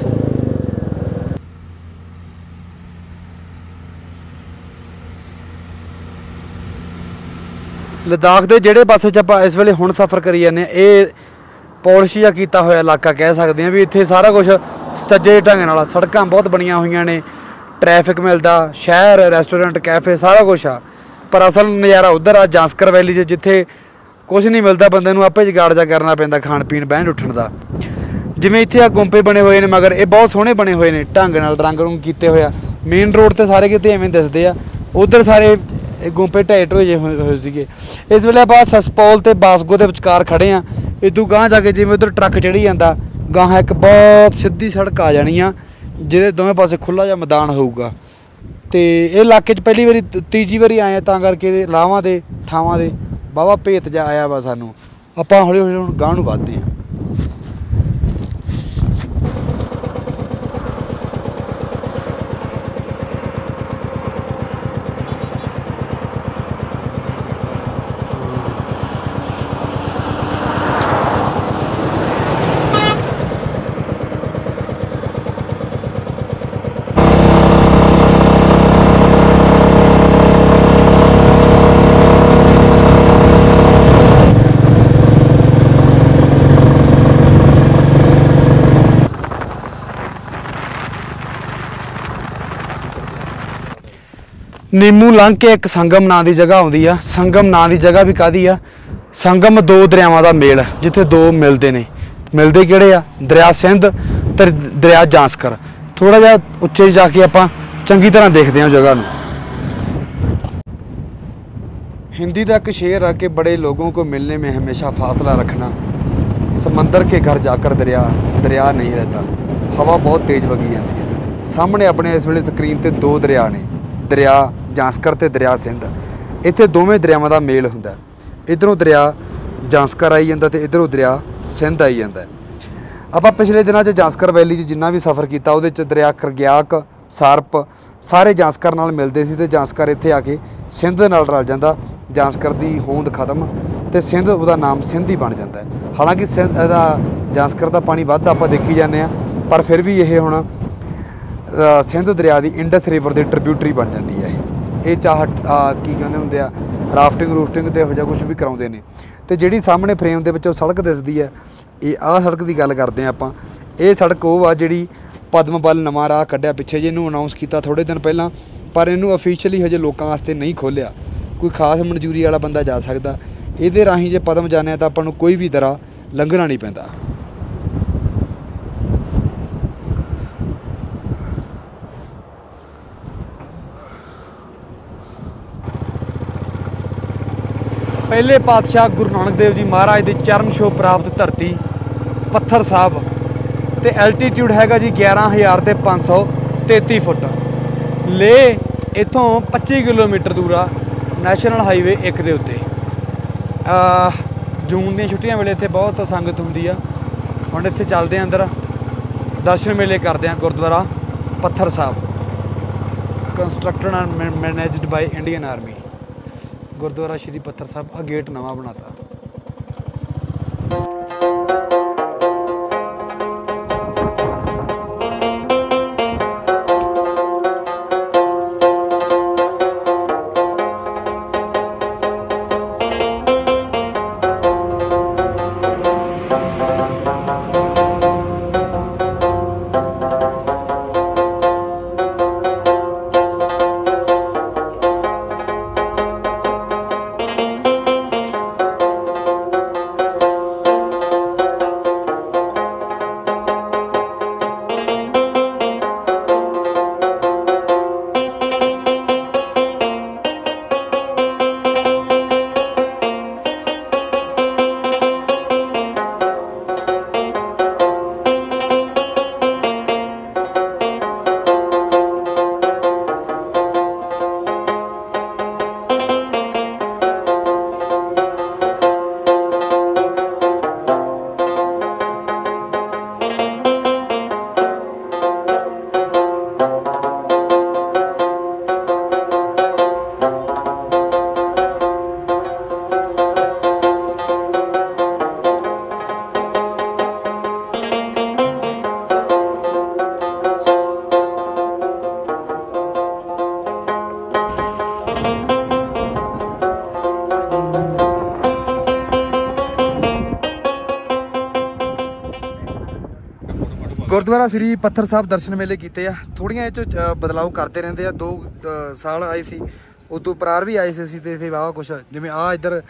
लद्दाख के ਜਿਹੜੇ ਪਾਸੇ 'ਚ ਆਪਾਂ ਇਸ ਵੇਲੇ ਹੁਣ ਸਫ਼ਰ ਕਰੀ ਜਾਂਦੇ ਹਾਂ ਇਹ ਪੋਲਿਸ਼ ਜਿਹਾ ਕੀਤਾ ਹੋਇਆ ਇਲਾਕਾ ਕਹਿ ਸਕਦੇ ਹਾਂ ਵੀ ਇੱਥੇ ਸਾਰਾ ਕੁਝ ਸੱਜੇ ਢੰਗ ਨਾਲ ਸੜਕਾਂ ਬਹੁਤ ਬਣੀਆਂ ਹੋਈਆਂ ਨੇ ਟ੍ਰੈਫਿਕ ਮਿਲਦਾ ਸ਼ਹਿਰ ਰੈਸਟੋਰੈਂਟ ਕੈਫੇ ਸਾਰਾ ਕੁਝ ਆ। ਪਰ ਅਸਲ ਨਜ਼ਾਰਾ ਉੱਧਰ ਆ ਜਾਂਸਕਰ ਵੈਲੀ 'ਚ ਜਿੱਥੇ ਕੁਛ ਨਹੀਂ ਮਿਲਦਾ, ਬੰਦੇ ਨੂੰ ਆਪੇ ਜੁਗਾੜ ਜਾ ਕਰਨਾ ਪੈਂਦਾ ਖਾਣ ਪੀਣ ਬਹਿਣ ਉੱਠਣ ਦਾ। ਜਿਵੇਂ ਇੱਥੇ ਆ ਗੁੰਪੇ ਬਣੇ ਹੋਏ ਨੇ ਮਗਰ, ਇਹ ਬਹੁਤ ਸੋਹਣੇ ਬਣੇ ਹੋਏ ਨੇ ਢੰਗ ਨਾਲ ਰੰਗ ਰੁੰਗ ਕੀਤੇ ਹੋਇਆ। ਮੇਨ ਰੋਡ ਤੇ ਸਾਰੇ ਕਿਤੇ ਐਵੇਂ ਦਿਸਦੇ ਆ, ਉਧਰ ਸਾਰੇ ਗੁੰਪੇ ਢਾਏ ਢੋਏ ਜਿਹੇ ਹੋਏ ਹੋਏ ਸੀਗੇ। ਇਸ ਵੇਲੇ ਆਪਾਂ ਸਸਪੌਲ ਤੇ ਬਾਸਗੋ ਦੇ ਵਿਚਕਾਰ ਖੜੇ ਆ। ਇਦੋਂ ਗਾਂਹ ਜਾ ਕੇ ਜਿਵੇਂ ਉਧਰ ਟਰੱਕ ਚੜੀ ਜਾਂਦਾ, ਗਾਹਾਂ ਇੱਕ ਬਹੁਤ ਸਿੱਧੀ ਸੜਕ ਆ ਜਾਣੀ ਆ ਜਿਹਦੇ ਦੋਵੇਂ ਪਾਸੇ ਖੁੱਲ੍ਹਾ ਜਿਹਾ ਮੈਦਾਨ ਹੋਊਗਾ। ਤੇ ਇਹ ਇਲਾਕੇ 'ਚ ਪਹਿਲੀ ਵਾਰੀ ਤੀਜੀ ਵਾਰੀ ਆਏ ਆ, ਤਾਂ ਕਰਕੇ ਰਾਹਾਂ ਦੇ ਥਾਵਾਂ ਦੇ ਵਾਹਵਾ ਭੇਤ ਜਾ ਆਇਆ ਵਾ ਸਾਨੂੰ। ਆਪਾਂ ਹੌਲੀ ਹੌਲੀ ਹੁਣ ਗਾਂਹ ਨੂੰ ਵੱਧਦੇ ਹਾਂ। ਨੀਮੂ ਲੰਘ ਕੇ ਇੱਕ ਸੰਗਮ ਨਾਂ ਦੀ ਜਗ੍ਹਾ ਆਉਂਦੀ ਆ। ਸੰਗਮ ਨਾਂ ਦੀ ਜਗ੍ਹਾ ਵੀ ਕਾਹਦੀ ਆ? ਸੰਗਮ ਦੋ ਦਰਿਆਵਾਂ ਦਾ ਮੇਲ, ਜਿੱਥੇ ਦੋ ਮਿਲਦੇ ਨੇ। ਮਿਲਦੇ ਕਿਹੜੇ ਆ? ਦਰਿਆ ਸਿੰਧ ਤੇ ਦਰਿਆ ਜਾਂਸਕਰ। ਥੋੜਾ ਜਿਹਾ ਉੱਚੇ ਜਾ ਕੇ ਆਪਾਂ ਚੰਗੀ ਤਰ੍ਹਾਂ ਦੇਖਦੇ ਹਾਂ ਜਗ੍ਹਾ ਨੂੰ। हिंदी का एक शेर है कि बड़े लोगों को मिलने में हमेशा फासला रखना, समंदर के घर जाकर दरिया दरिया नहीं रहता। हवा बहुत तेज़ वगी जाती है। सामने अपने इस वेले स्क्रीन ते दो दरिया ने, दरिया ਜਾਂਸਕਰ ਤੇ ਦਰਿਆ ਸਿੰਧ। ਇੱਥੇ ਦੋਵੇਂ ਦਰਿਆਵਾਂ ਦਾ ਮੇਲ ਹੁੰਦਾ। ਇੱਧਰੋਂ ਦਰਿਆ ਜਾਂਸਕਰ ਆਈ ਜਾਂਦਾ ਤੇ ਇੱਧਰੋਂ ਦਰਿਆ ਸਿੰਧ ਆਈ ਜਾਂਦਾ। ਆਪਾਂ ਪਿਛਲੇ ਦਿਨਾਂ 'ਚ ਜਾਂਸਕਰ ਵੈਲੀ 'ਚ ਜਿੰਨਾ ਵੀ ਸਫ਼ਰ ਕੀਤਾ ਉਹਦੇ 'ਚ ਦਰਿਆ ਖਰਗਿਆਕ, ਸਾਰਪ ਸਾਰੇ ਜਾਂਸਕਰ ਨਾਲ ਮਿਲਦੇ ਸੀ ਤੇ ਜਾਂਸਕਰ ਇੱਥੇ ਆ ਕੇ ਸਿੰਧ ਨਾਲ ਰਲ ਜਾਂਦਾ। ਜਾਂਸਕਰ ਦੀ ਹੋਂਦ ਖਤਮ ਤੇ ਸਿੰਧ ਉਹਦਾ ਨਾਮ ਸਿੰਧ ਹੀ ਬਣ ਜਾਂਦਾ। ਹਾਲਾਂਕਿ ਸਿੰਧ ਇਹਦਾ ਜਾਂਸਕਰ ਦਾ ਪਾਣੀ ਵੱਧ ਆਪਾਂ ਦੇਖੀ ਜਾਂਦੇ ਹਾਂ, ਪਰ ਫਿਰ ਵੀ ਇਹ ਹੁਣ ਸਿੰਧ ਦਰਿਆ ਦੀ ਇੰਡਸ ਰਿਵਰ ਦੇ ਟ੍ਰਿਬਿਊਟਰੀ ਬਣ ਜਾਂਦੀ ਹੈ। ਇਹ ਇਹ ਚਾਹ ਕੀ ਕਹਿੰਦੇ ਹੁੰਦੇ ਆ, ਰਾਫਟਿੰਗ ਰੂਫਟਿੰਗ ਤੇ ਇਹੋ ਜਿਹਾ ਕੁਛ ਵੀ ਕਰਾਉਂਦੇ ਨੇ। ਤੇ ਜਿਹੜੀ ਸਾਹਮਣੇ ਫਰੇਮ ਦੇ ਵਿੱਚ ਉਹ ਸੜਕ ਦਿਸਦੀ ਹੈ, ਇਹ ਆਹ ਸੜਕ ਦੀ ਗੱਲ ਕਰਦੇ ਹਾਂ ਆਪਾਂ। ਇਹ ਸੜਕ ਉਹ ਆ ਜਿਹੜੀ ਪਦਮ ਬਲ ਨਵਾਂ ਰਾਹ ਕੱਢਿਆ ਪਿੱਛੇ ਜੇ ਇਹਨੂੰ ਅਨਾਊਂਸ ਕੀਤਾ ਥੋੜ੍ਹੇ ਦਿਨ ਪਹਿਲਾਂ, ਪਰ ਇਹਨੂੰ ਅਫੀਸ਼ੀਅਲੀ ਹਜੇ ਲੋਕਾਂ ਵਾਸਤੇ ਨਹੀਂ ਖੋਲ੍ਹਿਆ। ਕੋਈ ਖਾਸ ਮਨਜ਼ੂਰੀ ਵਾਲਾ ਬੰਦਾ ਜਾ ਸਕਦਾ। ਇਹਦੇ ਰਾਹੀਂ ਜੇ ਪਦਮ ਜਾਂਦੇ ਹਾਂ ਤਾਂ ਆਪਾਂ ਨੂੰ ਕੋਈ ਵੀ ਦਰਾ ਲੰਘਣਾ ਨਹੀਂ ਪੈਂਦਾ। ਪਹਿਲੇ ਪਾਤਸ਼ਾਹ ਗੁਰੂ ਨਾਨਕ ਦੇਵ ਜੀ ਮਹਾਰਾਜ ਦੇ ਚਰਨ ਛੋਹ ਪ੍ਰਾਪਤ ਧਰਤੀ ਪੱਥਰ ਸਾਹਿਬ ਤੇ ਐਲਟੀਟਿਊਡ ਹੈਗਾ ਜੀ ਗਿਆਰਾਂ ਹਜ਼ਾਰ ਤੇ ਪੰਜ ਸੌ ਤੇਤੀ ਫੁੱਟ। ਲੇਹ ਇੱਥੋਂ ਪੱਚੀ ਕਿਲੋਮੀਟਰ ਦੂਰ ਆ, ਨੈਸ਼ਨਲ ਹਾਈਵੇ ਇੱਕ ਦੇ ਉੱਤੇ। ਜੂਨ ਦੀਆਂ ਛੁੱਟੀਆਂ ਵੇਲੇ ਇੱਥੇ ਬਹੁਤ ਸੰਗਤ ਹੁੰਦੀ ਆ। ਹੁਣ ਇੱਥੇ ਚੱਲਦੇ ਆ ਅੰਦਰ, ਦਰਸ਼ਨ ਮੇਲੇ ਕਰਦੇ ਆ Gurdwara Pathar Sahib, constructed and managed by Indian army. Gurdwara Shri Pathar Sahib ਆ ਗੇਟ ਨਵਾਂ ਬਣਾਤਾ। ਗੁਰਦੁਆਰਾ ਸ੍ਰੀ ਪੱਥਰ ਸਾਹਿਬ ਦਰਸ਼ਨ ਮੇਲੇ ਕੀਤੇ ਆ। ਥੋੜ੍ਹੀਆਂ ਇਹ 'ਚ ਬਦਲਾਅ ਕਰਦੇ ਰਹਿੰਦੇ ਆ। ਦੋ ਸਾਲ ਆਏ ਸੀ, ਉਦੋਂ ਪ੍ਰਾਰ ਵੀ ਆਏ ਸੀ ਅਸੀਂ ਤੇ ਇੱਥੇ ਵਾਹਵਾ ਕੁਛ, ਜਿਵੇਂ ਆਹ ਇੱਧਰ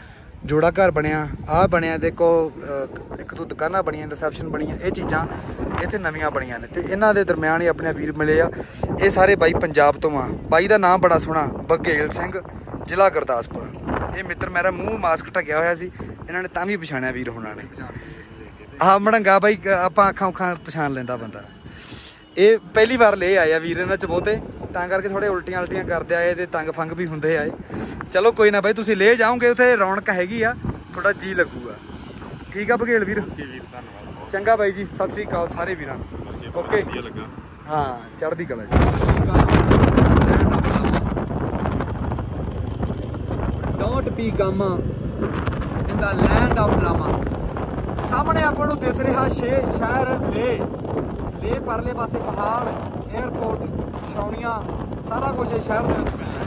ਜੋੜਾ ਘਰ ਬਣਿਆ, ਆਹ ਬਣਿਆ ਦੇਖੋ, ਇੱਕ ਦੋ ਦੁਕਾਨਾਂ ਬਣੀਆਂ, ਰਿਸੈਪਸ਼ਨ ਬਣੀਆਂ, ਇਹ ਚੀਜ਼ਾਂ ਇੱਥੇ ਨਵੀਆਂ ਬਣੀਆਂ ਨੇ। ਤੇ ਇਹਨਾਂ ਦੇ ਦਰਮਿਆਨ ਹੀ ਆਪਣੇ ਵੀਰ ਮਿਲੇ ਆ। ਇਹ ਸਾਰੇ ਬਾਈ ਪੰਜਾਬ ਤੋਂ ਆ। ਬਾਈ ਦਾ ਨਾਮ ਬੜਾ ਸੋਹਣਾ, ਬਘੇਲ ਸਿੰਘ, ਜ਼ਿਲ੍ਹਾ ਗੁਰਦਾਸਪੁਰ। ਇਹ ਮਿੱਤਰ ਮੇਰਾ ਮੂੰਹ ਮਾਸਕ ਢੱਕਿਆ ਹੋਇਆ ਸੀ, ਇਹਨਾਂ ਨੇ ਤਾਂ ਵੀ ਪਛਾਣਿਆ ਵੀਰ ਹੋਣਾ ਨੇ। ਆਹ ਮੜੰਗਾ ਬਾਈ ਆਪਾਂ ਅੱਖਾਂ ਉੱਖਾਂ ਪਛਾਣ ਲੈਂਦਾ ਬੰਦਾ। ਇਹ ਪਹਿਲੀ ਵਾਰ ਲੈ ਆਏ ਆ ਵੀਰ ਇਹਨਾਂ 'ਚ ਬਹੁਤੇ, ਤਾਂ ਕਰਕੇ ਥੋੜੇ ਉਲਟੀਆਂ ਉਲਟੀਆਂ ਕਰਦੇ ਆਏ ਤੇ ਤੰਗ ਫੰਗ ਵੀ ਹੁੰਦੇ ਆਏ। ਚਲੋ ਕੋਈ ਨਾ ਬਾਈ, ਤੁਸੀਂ ਲੈ ਜਾਓਗੇ ਉੱਥੇ ਰੌਣਕ ਹੈਗੀ ਆ, ਥੋੜਾ ਜੀ ਲੱਗੂਗਾ। ਠੀਕ ਆ ਬਘੇਲ ਵੀਰ, ਚੰਗਾ ਬਾਈ ਜੀ, ਸਤਿ ਸ੍ਰੀ ਅਕਾਲ ਸਾਰੇ ਵੀਰਾਂ ਨੂੰ। ਓਕੇ, ਹਾਂ ਚੜ੍ਹਦੀ ਕਲਾ ਜੀ। Don't be gama in the land of lama. ਸਾਹਮਣੇ ਆਪਾਂ ਨੂੰ ਦਿਸ ਰਿਹਾ ਸ਼ੇ ਸ਼ਹਿਰ ਲੇ। ਲੇ ਪਰਲੇ ਪਾਸੇ ਪਹਾੜ, 에ਅਰਪੋਰਟ, ਛਾਉਣੀਆਂ, ਸਾਰਾ ਕੁਝ ਇਹ ਸ਼ਹਿਰ ਦੇ ਵਿੱਚ ਮਿਲਦਾ।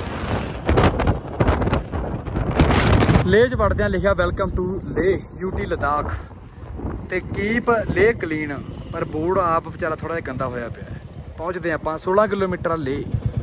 ਲੇਹ 'ਚ ਵੜਦਿਆਂ ਲਿਖਿਆ welcome to Leh UT Ladakh ਤੇ ਕੀਪ ਲੇ ਕਲੀਨ, ਪਰ ਬੋਰਡ ਆਪ ਵਿਚਾਰਾ ਥੋੜਾ ਜਿਹਾ ਗੰਦਾ ਹੋਇਆ ਪਿਆ। ਪਹੁੰਚਦੇ ਆਪਾਂ ਸੋਲਾਂ ਕਿਲੋਮੀਟਰ ਲੇ।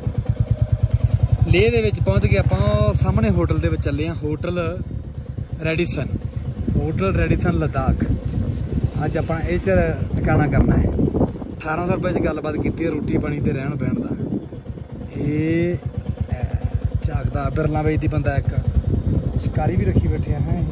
ਲੇਹ ਦੇ ਵਿੱਚ ਪਹੁੰਚ ਗਏ ਆਪਾਂ। ਸਾਹਮਣੇ ਹੋਟਲ ਦੇ ਵਿੱਚ ਚੱਲੇ ਆ, hotel Radisson, hotel Radisson Ladakh. ਅੱਜ ਆਪਾਂ ਇਹ 'ਚ ਟਿਕਾਣਾ ਕਰਨਾ ਹੈ। ਅਠਾਰਾਂ ਸੌ ਰੁਪਏ 'ਚ ਗੱਲਬਾਤ ਕੀਤੀ ਹੈ ਰੋਟੀ ਪਾਣੀ ਤੇ ਰਹਿਣ ਬਹਿਣ ਦਾ। ਇਹ ਝਾਕਦਾ ਬਿਰਲਾ ਵੇਚਦੀ ਬੰਦਾ, ਇੱਕ ਸ਼ਿਕਾਰੀ ਵੀ ਰੱਖੀ ਬੈਠੇ ਆ ਹੈ।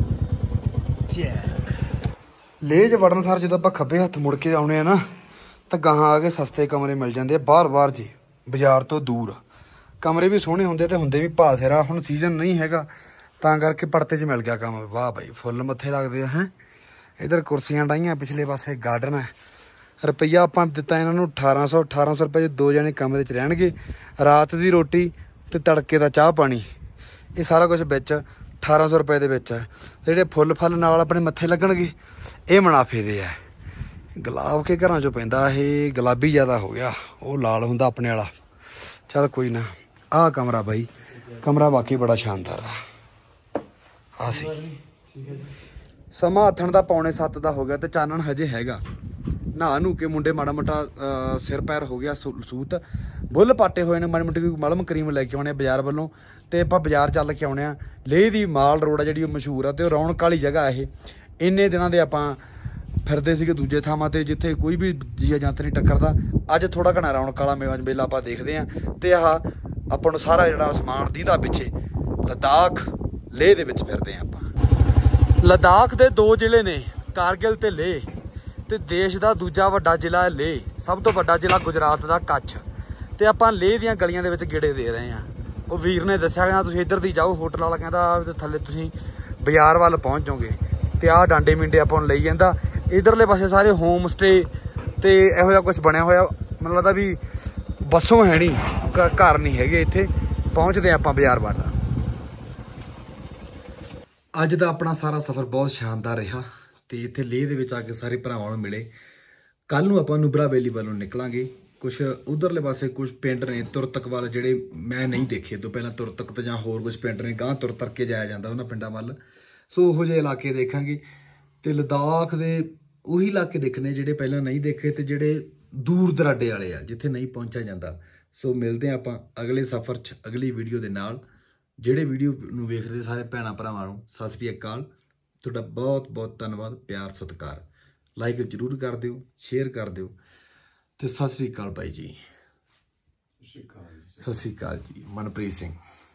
ਲੇਹ 'ਚ ਵੜਨ ਸਾਰ ਜਦੋਂ ਆਪਾਂ ਖੱਬੇ ਹੱਥ ਮੁੜ ਕੇ ਆਉਣੇ ਆ ਨਾ, ਤਾਂ ਗਾਹਾਂ ਆ ਕੇ ਸਸਤੇ ਕਮਰੇ ਮਿਲ ਜਾਂਦੇ ਆ ਬਾਹਰ ਬਾਹਰ ਜੀ, ਬਾਜ਼ਾਰ ਤੋਂ ਦੂਰ। ਕਮਰੇ ਵੀ ਸੋਹਣੇ ਹੁੰਦੇ ਤੇ ਹੁੰਦੇ ਵੀ ਭਾਅ ਸਿਰਾ। ਹੁਣ ਸੀਜ਼ਨ ਨਹੀਂ ਹੈਗਾ ਤਾਂ ਕਰਕੇ ਪੜਤੇ 'ਚ ਮਿਲ ਗਿਆ ਕੰਮ। ਵਾਹ ਬਾਈ, ਫੁੱਲ ਮੱਥੇ ਲੱਗਦੇ ਆ ਹੈ। ਇੱਧਰ ਕੁਰਸੀਆਂ ਡਾਈਆਂ, ਪਿਛਲੇ ਪਾਸੇ ਗਾਰਡਨ ਹੈ। ਰੁਪਈਆ ਆਪਾਂ ਦਿੱਤਾ ਇਹਨਾਂ ਨੂੰ ਅਠਾਰਾਂ ਸੌ। ਅਠਾਰਾਂ ਸੌ ਰੁਪਏ 'ਚ ਦੋ ਜਣੇ ਕਮਰੇ 'ਚ ਰਹਿਣਗੇ। ਰਾਤ ਦੀ ਰੋਟੀ ਤੇ ਤੜਕੇ ਦਾ ਚਾਹ ਪਾਣੀ, ਇਹ ਸਾਰਾ ਕੁਝ ਵਿੱਚ ਅਠਾਰਾਂ ਸੌ ਰੁਪਏ ਦੇ ਵਿੱਚ ਹੈ। ਤੇ ਜਿਹੜੇ ਫੁੱਲ ਫਲ ਨਾਲ ਆਪਣੇ ਮੱਥੇ ਲੱਗਣਗੇ, ਇਹ ਮੁਨਾਫੇ ਦੇ ਆ। ਗੁਲਾਬ ਕੇ ਘਰਾਂ 'ਚੋਂ ਪੈਂਦਾ, ਇਹ ਗੁਲਾਬੀ ਜ਼ਿਆਦਾ ਹੋ ਗਿਆ, ਉਹ ਲਾਲ ਹੁੰਦਾ ਆਪਣੇ ਵਾਲਾ। ਚੱਲ ਕੋਈ ਨਾ। ਆਹ ਕਮਰਾ ਬਾਈ, ਕਮਰਾ ਵਾਕਈ ਬੜਾ ਸ਼ਾਨਦਾਰ ਆ। ਆ ਸੀ ਸਮਾਂ ਹੱਥਣ ਦਾ ਪੌਣੇ ਸੱਤ ਦਾ ਹੋ ਗਿਆ ਤੇ ਚਾਨਣ ਹਜੇ ਹੈਗਾ। ਨਹਾ ਨੂ ਕੇ ਮੁੰਡੇ ਮਾੜਾ ਮੋਟਾ ਸਿਰ ਪੈਰ ਹੋ ਗਿਆ ਸੂਤ, ਬੁੱਲ ਪਾਟੇ ਹੋਏ ਨੇ, ਮਾੜੀ ਮੋਟੀ ਕੋਈ ਮਲਮ ਕਰੀਮ ਲੈ ਕੇ ਆਉਣੇ ਬਾਜ਼ਾਰ ਵੱਲੋਂ। ਤੇ ਆਪਾਂ ਬਾਜ਼ਾਰ ਚੱਲ ਕੇ ਆਉਣੇ ਆ। ਲੇਹ ਦੀ ਮਾਲ ਰੋਡ ਆ ਜਿਹੜੀ, ਉਹ ਮਸ਼ਹੂਰ ਆ ਤੇ ਉਹ ਰੌਣਕ ਵਾਲੀ ਜਗ੍ਹਾ ਇਹ। ਇੰਨੇ ਦਿਨਾਂ ਦੇ ਆਪਾਂ ਫਿਰਦੇ ਸੀਗੇ ਦੂਜੇ ਥਾਵਾਂ ਤੇ ਜਿੱਥੇ ਕੋਈ ਵੀ ਜੀਆ ਜੰਤ ਨਹੀਂ ਟੱਕਰਦਾ। ਅੱਜ ਥੋੜਾ ਘਣਾ ਰੌਣਕ ਵਾਲਾ ਮੇਵਾ ਮੇਲਾ ਆਪਾਂ ਦੇਖਦੇ ਹਾਂ। ਤੇ ਆਹ ਆਪਾਂ ਨੂੰ ਸਾਰਾ ਜਿਹੜਾ ਸਮਾਨ ਦੀਂਦਾ ਪਿੱਛੇ, ਲਦਾਖ ਲੇਹ ਦੇ ਵਿੱਚ ਫਿਰਦੇ ਹਾਂ ਆਪਾਂ। ਲਦਾਖ ਦੇ ਦੋ ਜ਼ਿਲ੍ਹੇ ਨੇ, ਕਾਰਗਿਲ ਤੇ ਲੇਹ। ਤੇ ਦੇਸ਼ ਦਾ ਦੂਜਾ ਵੱਡਾ ਜ਼ਿਲ੍ਹਾ ਹੈ ਲੇਹ। ਸਭ ਤੋਂ ਵੱਡਾ ਜ਼ਿਲ੍ਹਾ ਗੁਜਰਾਤ ਦਾ ਕੱਛ। ਤੇ ਆਪਾਂ ਲੇਹ ਦੀਆਂ ਗਲੀਆਂ ਦੇ ਵਿੱਚ ਗੇੜੇ ਦੇ ਰਹੇ ਹਾਂ। ਉਹ ਵੀਰ ਨੇ ਦੱਸਿਆ ਕਹਿੰਦਾ ਤੁਸੀਂ ਇੱਧਰ ਦੀ ਜਾਓ, ਹੋਟਲ ਵਾਲਾ ਕਹਿੰਦਾ ਥੱਲੇ ਤੁਸੀਂ ਬਾਜ਼ਾਰ ਵੱਲ ਪਹੁੰਚ ਜਾਓਗੇ। ਤੇ ਆਹ ਡਾਂਡੇ ਮਿੰਡੇ ਆਪਾਂ ਨੂੰ ਲਈ ਜਾਂਦਾ। ਇੱਧਰਲੇ ਪਾਸੇ ਸਾਰੇ ਹੋਮ ਸਟੇ ਤੇ ਇਹੋ ਜਿਹਾ ਕੁਛ ਬਣਿਆ ਹੋਇਆ। ਮੈਨੂੰ ਲੱਗਦਾ ਵੀ ਬੱਸੋਂ ਹੈ ਨਹੀਂ, ਘਰ ਨਹੀਂ ਹੈਗੇ ਇੱਥੇ। ਪਹੁੰਚਦੇ ਆਪਾਂ ਬਾਜ਼ਾਰ ਵੱਲ। ਅੱਜ ਦਾ ਆਪਣਾ ਸਾਰਾ ਸਫ਼ਰ ਬਹੁਤ ਸ਼ਾਨਦਾਰ ਰਿਹਾ ਤੇ ਇੱਥੇ ਲੇਹ ਦੇ ਵਿੱਚ ਆ ਕੇ ਸਾਰੇ ਭਰਾਵਾਂ ਨੂੰ ਮਿਲੇ। ਕੱਲ ਨੂੰ ਆਪਾਂ ਨੁਬਰਾ ਵੈਲੀ ਵੱਲੋਂ ਨਿਕਲਾਂਗੇ। ਕੁਛ ਉਧਰਲੇ ਪਾਸੇ ਕੁਝ ਪਿੰਡ ਨੇ ਤੁਰਤਕ ਵੱਲ, ਜਿਹੜੇ ਮੈਂ ਨਹੀਂ ਦੇਖੇ ਤੋਂ ਪਹਿਲਾਂ। ਤੁਰਤਕ ਤੇ ਜਾਂ ਹੋਰ ਕੁਝ ਪਿੰਡ ਨੇ, ਗਾਂਹ ਤੁਰ ਤਰ ਕੇ ਜਾਇਆ ਜਾਂਦਾ ਉਹਨਾਂ ਪਿੰਡਾਂ ਵੱਲ। ਸੋ ਉਹੋ ਜਿਹੇ ਇਲਾਕੇ ਦੇਖਾਂਗੇ। ਤੇ ਲਦਾਖ ਦੇ ਉਹੀ ਇਲਾਕੇ ਦੇਖਣੇ ਜਿਹੜੇ ਪਹਿਲਾਂ ਨਹੀਂ ਦੇਖੇ ਤੇ ਜਿਹੜੇ ਦੂਰ ਦਰਾਡੇ ਵਾਲੇ ਆ, ਜਿੱਥੇ ਨਹੀਂ ਪਹੁੰਚਿਆ ਜਾਂਦਾ। ਸੋ ਮਿਲਦੇ ਹਾਂ ਆਪਾਂ ਅਗਲੇ ਸਫ਼ਰ 'ਚ ਅਗਲੀ ਵੀਡੀਓ ਦੇ ਨਾਲ। ਜਿਹੜੇ ਵੀਡੀਓ ਨੂੰ ਵੇਖਦੇ ਸਾਰੇ ਭੈਣਾਂ ਭਰਾਵਾਂ ਨੂੰ ਸਤਿ ਸ੍ਰੀ ਅਕਾਲ। ਤੁਹਾਡਾ ਬਹੁਤ ਬਹੁਤ ਧੰਨਵਾਦ, ਪਿਆਰ ਸਤਿਕਾਰ। ਲਾਈਕ ਜ਼ਰੂਰ ਕਰ ਦਿਓ, ਸ਼ੇਅਰ ਕਰ ਦਿਓ ਤੇ ਸਤਿ ਸ੍ਰੀ ਅਕਾਲ ਬਾਈ ਜੀ। ਸਤਿ ਸ੍ਰੀ ਅਕਾਲ ਜੀ। ਮਨਪ੍ਰੀਤ ਸਿੰਘ।